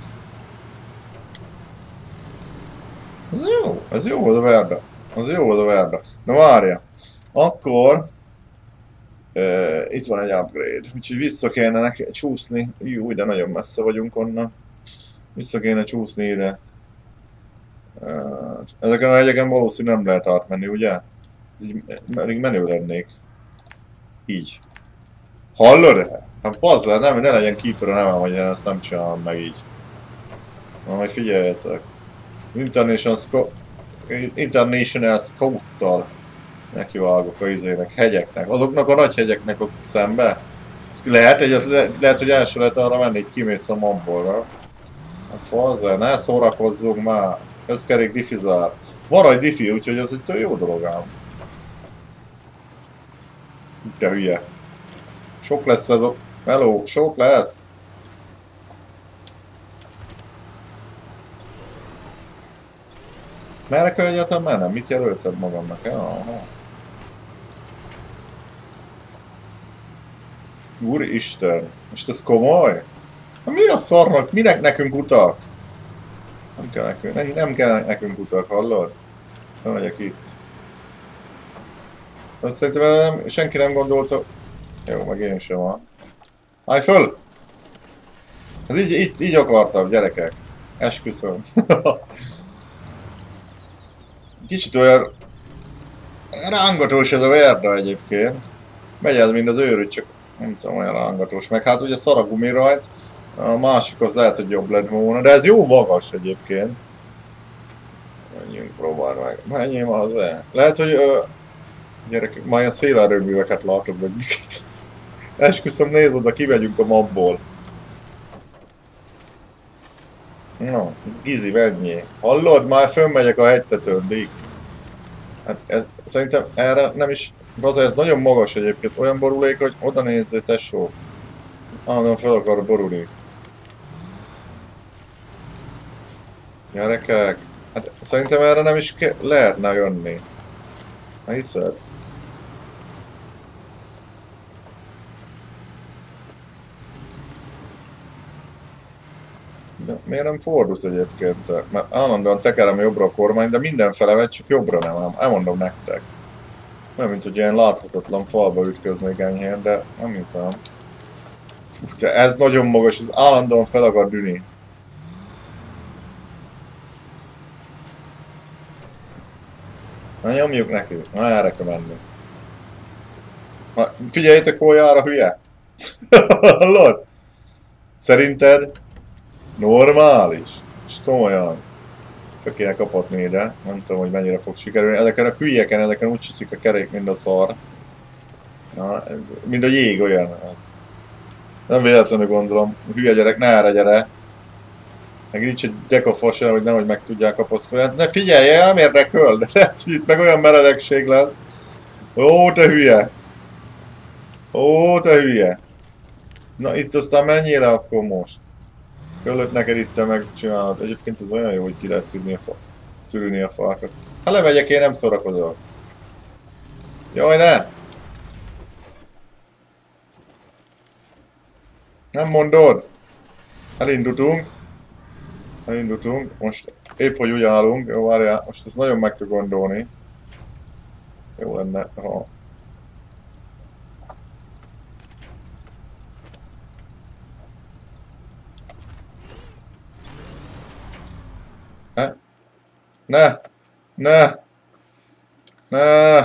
Ez jó az a verda. Na várja. Akkor... itt van egy upgrade, úgyhogy vissza kéne neki csúszni. Jó, de nagyon messze vagyunk onnan. Vissza kéne csúszni ide. Ezeken a hegyeken valószínűleg nem lehet átmenni, ugye? Elég menő lennék. Így. Hallod? Hát bazzá, ne legyen keeper a nevem, hogy én ezt nem csinálom meg így. Na majd figyeljetek. Az International Scout-tal nekivágok a izének, hegyeknek. Azoknak a nagy hegyeknek a szembe. Lehet, hogy első lehet arra menni, hogy kimész a mapból. Hát fazer, ne szórakozzunk már. Összkerék diffizár. Van egy diffi, úgyhogy ez egy jó dolog ám. De hülye. Sok lesz ez a... Hello, sok lesz. Merre kell egyáltalán mennem? Mit jelölted magamnak? Aha. Úristen, most ez komoly? Mi a szarnak? Minek nekünk utak? Nem kell nekünk utak, hallod? Nem megyek itt. Azt szerintem senki nem gondolta... Jó, meg én sem van. Állj föl! Ez így akartam, gyerekek. Esküszöm. Kicsit olyan... Rángatós ez a Verda egyébként. Megy ez, mint az őrült, csak nem tudom, olyan rángatós. Meg hát ugye szar a gumirajt, a másik az lehet, hogy jobb lett volna, de ez jó magas egyébként. Menjünk, próbálj meg. Menjünk az el. Lehet, hogy gyerekek, már ilyen szélerőműveket látod, vagy miket. Esküszöm, nézd oda, kivegyünk a mapból. Na, Gizi, menjél. Hallod? Már fölmegyek a hegytetőn, Dick. Hát ez, szerintem erre nem is... Gaza, ez nagyon magas egyébként. Olyan borulék, hogy oda nézzél, tesó. Állandóan fel akar borulni. Gyerekek. Hát szerintem erre nem is lehetne jönni. Na hiszed? De miért nem fordulsz egyébként? Mert állandóan tekerem jobbra a kormány, de mindenfele megy, csak jobbra nem. Elmondom nektek. Nem, mint hogy ilyen láthatatlan falba ütköznék enyhén, de nem hiszem. De ez nagyon magas, ez állandóan fel akar dűni. Na nyomjuk neki, na erre kell menni. Figyeljétek, hol jár a hülye? Hallod? Szerinted normális? És komolyan. Fel kéne kapatni ide, nem tudom, hogy mennyire fog sikerülni. Ezeken a hülyeken, ezeken úgy csiszik a kerék, mint a szar. Na, mint a jég olyan ez. Nem véletlenül gondolom, hülye gyerek, ne erre gyere. Meg nincs egy dekafos sem, hogy nehogy meg tudják kapaszkodni. Ne figyelj el, érdekel, de lehet, hogy itt meg olyan meredegség lesz. Ó, te hülye! Ó, te hülye! Na itt aztán menjél le akkor most. Köllött neked itt te megcsinálod. Egyébként ez olyan jó, hogy ki lehet tűrni a falkat. Ha lemegyek, én nem szórakozok. Jaj, ne! Nem mondod? Elindultunk. Elindultunk. Most épp, hogy úgy állunk. Jó, várjál. Most ezt nagyon meg kell gondolni. Jó lenne, ha... Ne! Ne! Ne!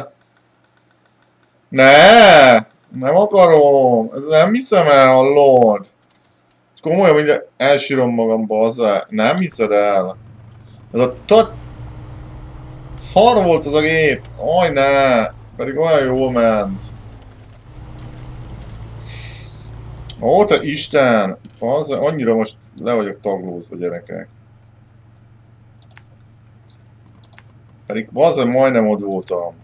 Ne! Nem akarom! Ez nem hiszem el, hallod! Komolyan, hogy elsírom magam, bazza. Nem hiszed el? Ez a szar volt az a gép! Aj, ne! Pedig olyan jól ment. Ó, te Isten! Bazza, annyira most le vagyok taglózva, gyerekek. Pedig bazza, majdnem ott voltam.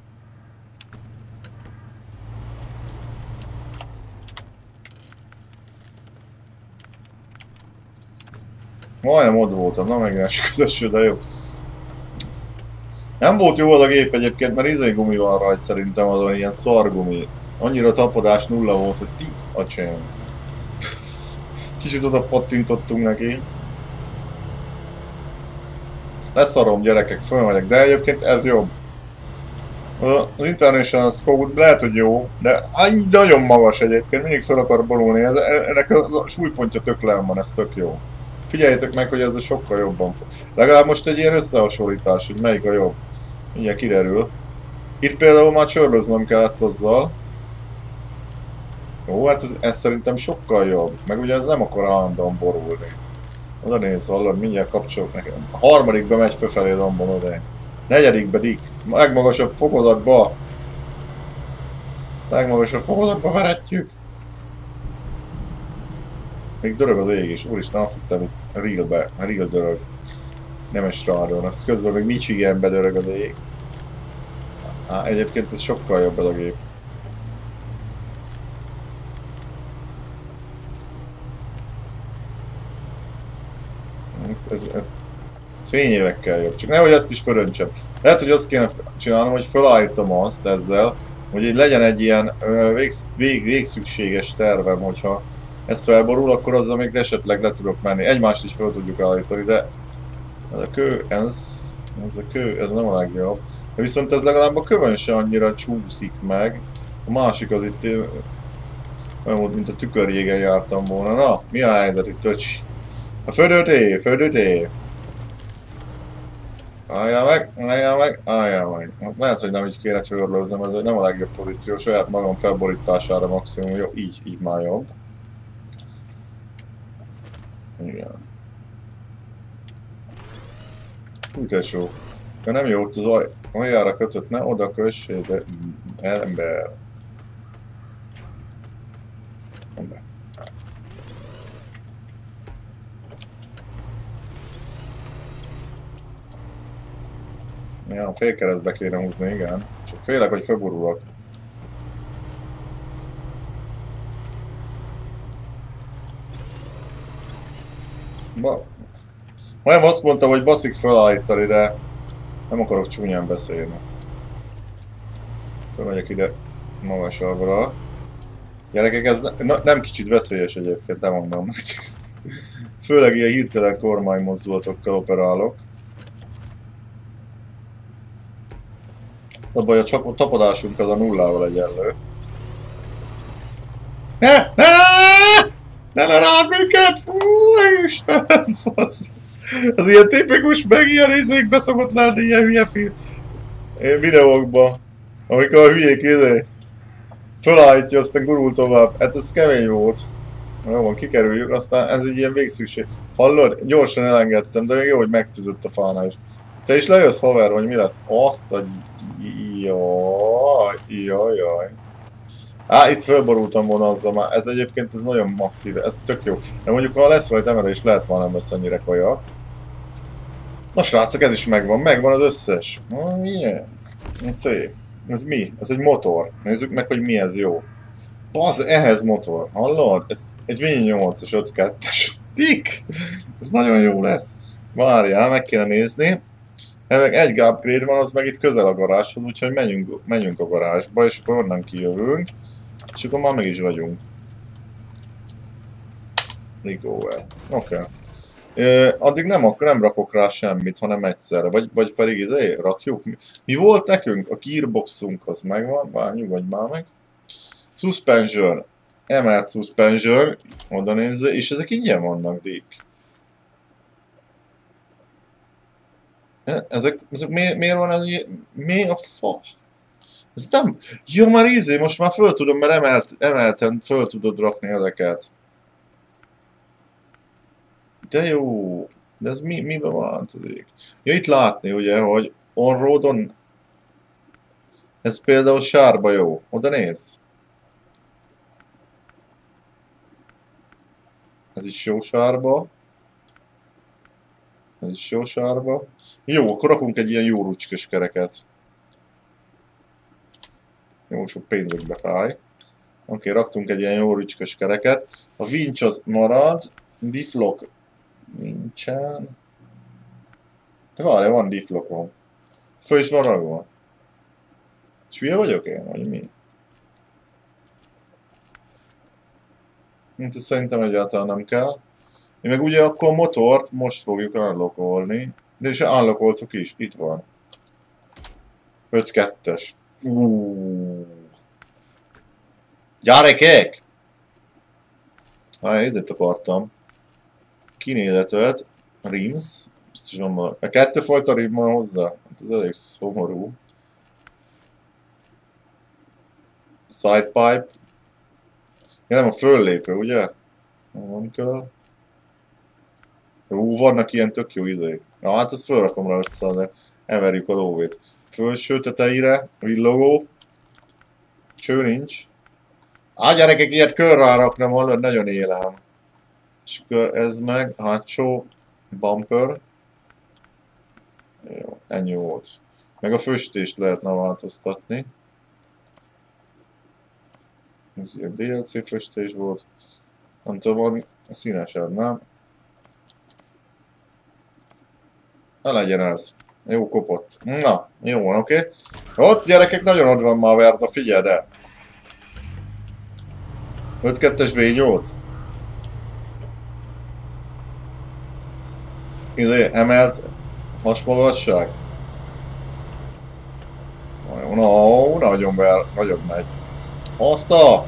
Majdnem ott voltam, na megnyersi közösső, de jó. Nem volt jó az a gép egyébként, mert izé gumi van rajta szerintem, azon ilyen szargumi. Annyira tapadás nulla volt, hogy acsém. Kicsit oda pattintottunk neki. Leszarom, gyerekek, fölmegyek, de egyébként ez jobb. Az International Scout lehet, hogy jó, de nagyon magas egyébként, mindig fel akar borulni. Ennek a súlypontja tök len van, ez tök jó. Figyeljétek meg, hogy ez sokkal jobban fog. Legalább most egy ilyen összehasonlítás, hogy melyik a jobb. Mindjárt kiderül. Itt például már csörlöznöm kellett azzal. Jó, hát ez szerintem sokkal jobb. Meg ugye ez nem akar állandóan borulni. Oda nézz, hallod, mindjárt kapcsolok nekem. A harmadikbe megy fölfelé dombon oda. Negyedikbe dik. Legmagasabb fokozatba. Legmagasabb fokozatba veretjük. Még dörög az ég is. Úristen, azt hittem itt real dörög. Nem egy Stradon. Azt közben még Michiganbe dörög az ég. Egyébként ez sokkal jobb ez a gép. Ez fényévekkel jobb. Csak nehogy ezt is fölöntsem. Lehet, hogy azt kéne csinálnom, hogy felállítom azt ezzel, hogy legyen egy ilyen végszükséges tervem, hogyha ez felborul, akkor azzal még esetleg le tudok menni. Egymást is fel tudjuk állítani, de ez a kő, ez nem a legjobb. De viszont ez legalább a kövön se annyira csúszik meg. A másik az itt olyan volt, mint a tükörjégen jártam volna. Na, mi a helyzet itt, öcsi? A földöté! Álljál meg, álljál meg, álljál meg. Lehet, hogy nem így kéne csörlőznem, ez nem a legjobb pozíció, saját magam felborítására maximum. Jó, így már jobb. Igen. Hú, tesó. De nem jó ott az aljára kötött, ne oda kössé, de ember. Ember. Ja, félkeresztbe kéne húzni, igen. Csak félek, hogy felborulok. Majd azt mondtam, hogy baszik felállítani, de nem akarok csúnyán beszélni. Fölmegyek ide magasabbra. Gyerekek, ez nem kicsit veszélyes egyébként, nem mondom. Főleg ilyen hirtelen kormánymozdulatokkal operálok. A baj, a tapadásunk az a nullával egyenlő. Ne lerád minket! Istenem, fasz! Az ilyen tipikus, meg ilyen részékbe szokott lenni ilyen hülye videókba. Amikor a hülyék fölállítja, aztán gurul tovább. Hát ez kemény volt. Jó van, kikerüljük, aztán ez egy ilyen végszűség. Hallod? Gyorsan elengedtem, de még jó, hogy megtűzött a fánál is. Te is lejössz, haver, vagy mi lesz? Azt a... Jaj. Á, itt fölborultam volna azzal már. Ez egyébként ez nagyon masszív, ez tök jó. De mondjuk ha lesz rajta emelés, lehet már nem lesz annyira kajak. Na srácok, ez is megvan az összes. Milyen? Szép. Ez mi? Ez egy motor. Nézzük meg, hogy mi ez jó. Bazd, ehhez motor. Hallod? Ez egy V8-as 5.2-es. Tik! Ez nagyon jó lesz. Várjál, meg kéne nézni. Meg egy upgrade van, az meg itt közel a garázshoz, úgyhogy menjünk a garázsba, és akkor onnan kijövünk. És akkor már meg is vagyunk. Rigóvel. Oké. Addig nem rakok rá semmit, hanem egyszerre. Vagy pedig rakjuk. Mi volt nekünk? A gearboxunk az megvan. Bár nyugodj már meg. Suspension. Emelt suspension. Oda nézze. És ezek ingyen vannak, Dick. Ezek miért van ez? Mi a fasz? Ez nem... Jó, már most már föl tudom, mert emelten föl tudod rakni ezeket. De jó. De ez miben változik? Ja, itt látni ugye, hogy on-roadon... Ez például sárba jó. Oda nézz. Ez is jó sárba. Ez is jó sárba. Jó, akkor rakunk egy ilyen jó rucskos kereket. Jó, sok pénzekbe fáj. Oké, raktunk egy ilyen jó rucskos kereket. A winch az marad. Difflock nincsen. De várj, van difflockom. Föl is van ragva. És hülye vagyok én, vagy mi? Mint ezt szerintem egyáltalán nem kell. Én meg ugye akkor a motort most fogjuk unlockolni. De is unlockoltuk is, itt van. 5.2-es. Gyerekek! Ezért akartam. Kinézetet. Rims. Biztos van valami. A 2 fajta rim van hozzá. Hát ez elég szomorú. Sidepipe. Ja, nem a föllépő, ugye? Nem kell. Vannak ilyen tök jó izék. Ja, hát ezt fölrakom rá 500, de everjük a lóvét. Fölső tetejére, villogó. Cső nincs. Gyerekek, ilyet körrel raknom, hallod, nagyon élem. És akkor ez meg, hátsó, bumper. Jó, ennyi volt. Meg a füstést lehetne változtatni. Ez ilyen DLC füstés volt. Nem tudom, valami színesebb, nem? Ne legyen ez. Jó, kopott. Na, jó van, oké. Ott, gyerekek, nagyon ott van már a Verda, figyeld el. 5.2-es V8. Emelt hasmagasság. Nagyon megy. Azt a...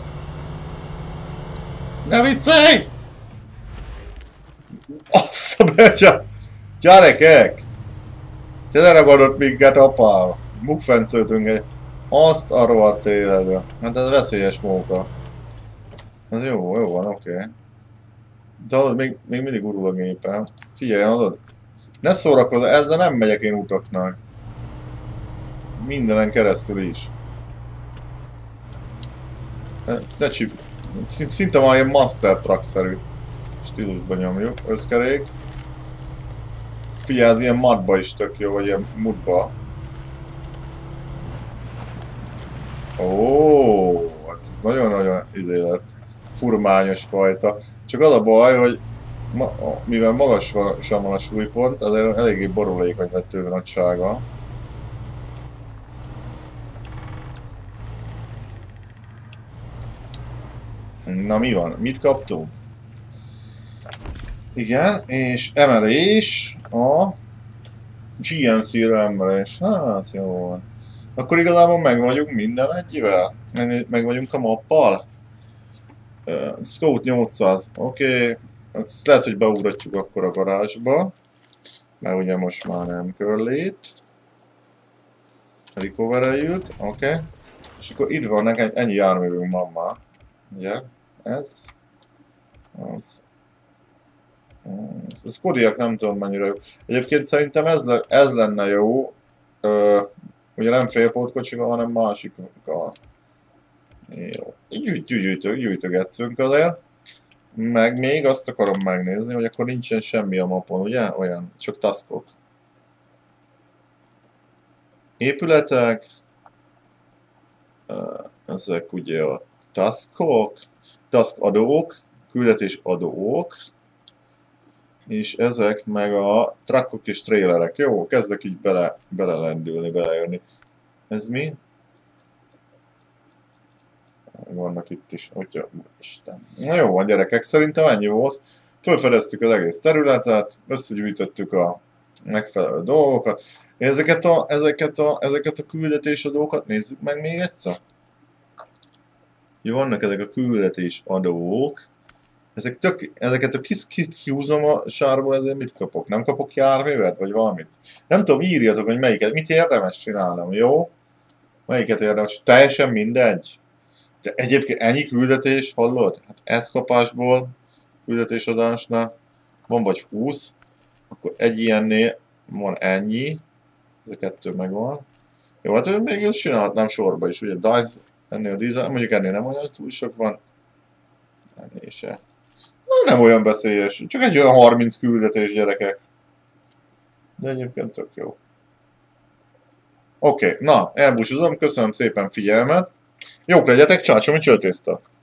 Ne viccelj! Azt a becsa! Gyerekek! Te leragadott minket, apa! Bukfenszöltünk egy... Azt a rohadt életbe. Hát ez veszélyes móka. Ez jó van, oké. De hallod, még mindig urul a gépem. Figyelj, hallod? Ne szórakozz, ezzel nem megyek én utaknak. Mindenen keresztül is. Ne csip. Szinte már ilyen Master Truck-szerű stílusban nyomjuk. Összkerék. Figyelj, ez ilyen mudba is tök jó, vagy ilyen mudba. Ó, hát ez nagyon-nagyon lett. Furmányos fajta. Csak az a baj, hogy mivel magasan van a súlypont, azért eléggé borulékony vetőnagysága. Na mi van? Mit kaptunk? Igen, és emelés a GNC-re emelés. Hát jó van. Akkor igazából meg vagyunk minden egyivel? Meg vagyunk a mappal? Scout 800, oké. Ezt lehet, hogy beugratjuk akkor a garázsba. Mert ugye most már nem körlét. Recovereljük, oké. És akkor itt van nekem ennyi járművünk van már. Ugye? Ez. Ez kodiak nem tudom mennyire jó. Egyébként szerintem ez lenne jó. Ugye nem félpótkocsival, hanem másikkal. Jó. Gyűjtögettünk azért. Meg még azt akarom megnézni, hogy akkor nincsen semmi a mapon, ugye? Olyan, csak taskok. Épületek. Ezek ugye a taskok. Task adók. Küldetés adók. És ezek meg a truckok és trailerek. Jó, kezdek így belelendülni, belejönni. Ez mi? Vannak itt is, hogyha Isten. Na jó van gyerekek, szerintem ennyi volt. Fölfedeztük az egész területet, összegyűjtöttük a megfelelő dolgokat. Ezeket a küldetésadókat nézzük meg még egyszer. Jó, vannak ezek a küldetésadók. Ezeket a kihúzom a sárból, ezért mit kapok? Nem kapok járművet, vagy valamit? Nem tudom, írjatok, hogy melyiket. Mit érdemes csinálnom, jó? Melyiket érdemes? Teljesen mindegy. De egyébként ennyi küldetés, hallod? Hát ez kapásból küldetésadásnál van vagy 20, akkor egy ilyennél van ennyi. Ez a kettő megvan. Jó, hát még ezt csinálhatnám sorba is, ugye DICE, ennél a dízel, mondjuk ennél nem olyan túl sok van. Ennél se. Nem olyan veszélyes, csak egy olyan 30 küldetés, gyerekek. De egyébként tök jó. Oké, na, elbúcsúzom, köszönöm szépen figyelmet. Jók legyetek, csácsomi csőtészta!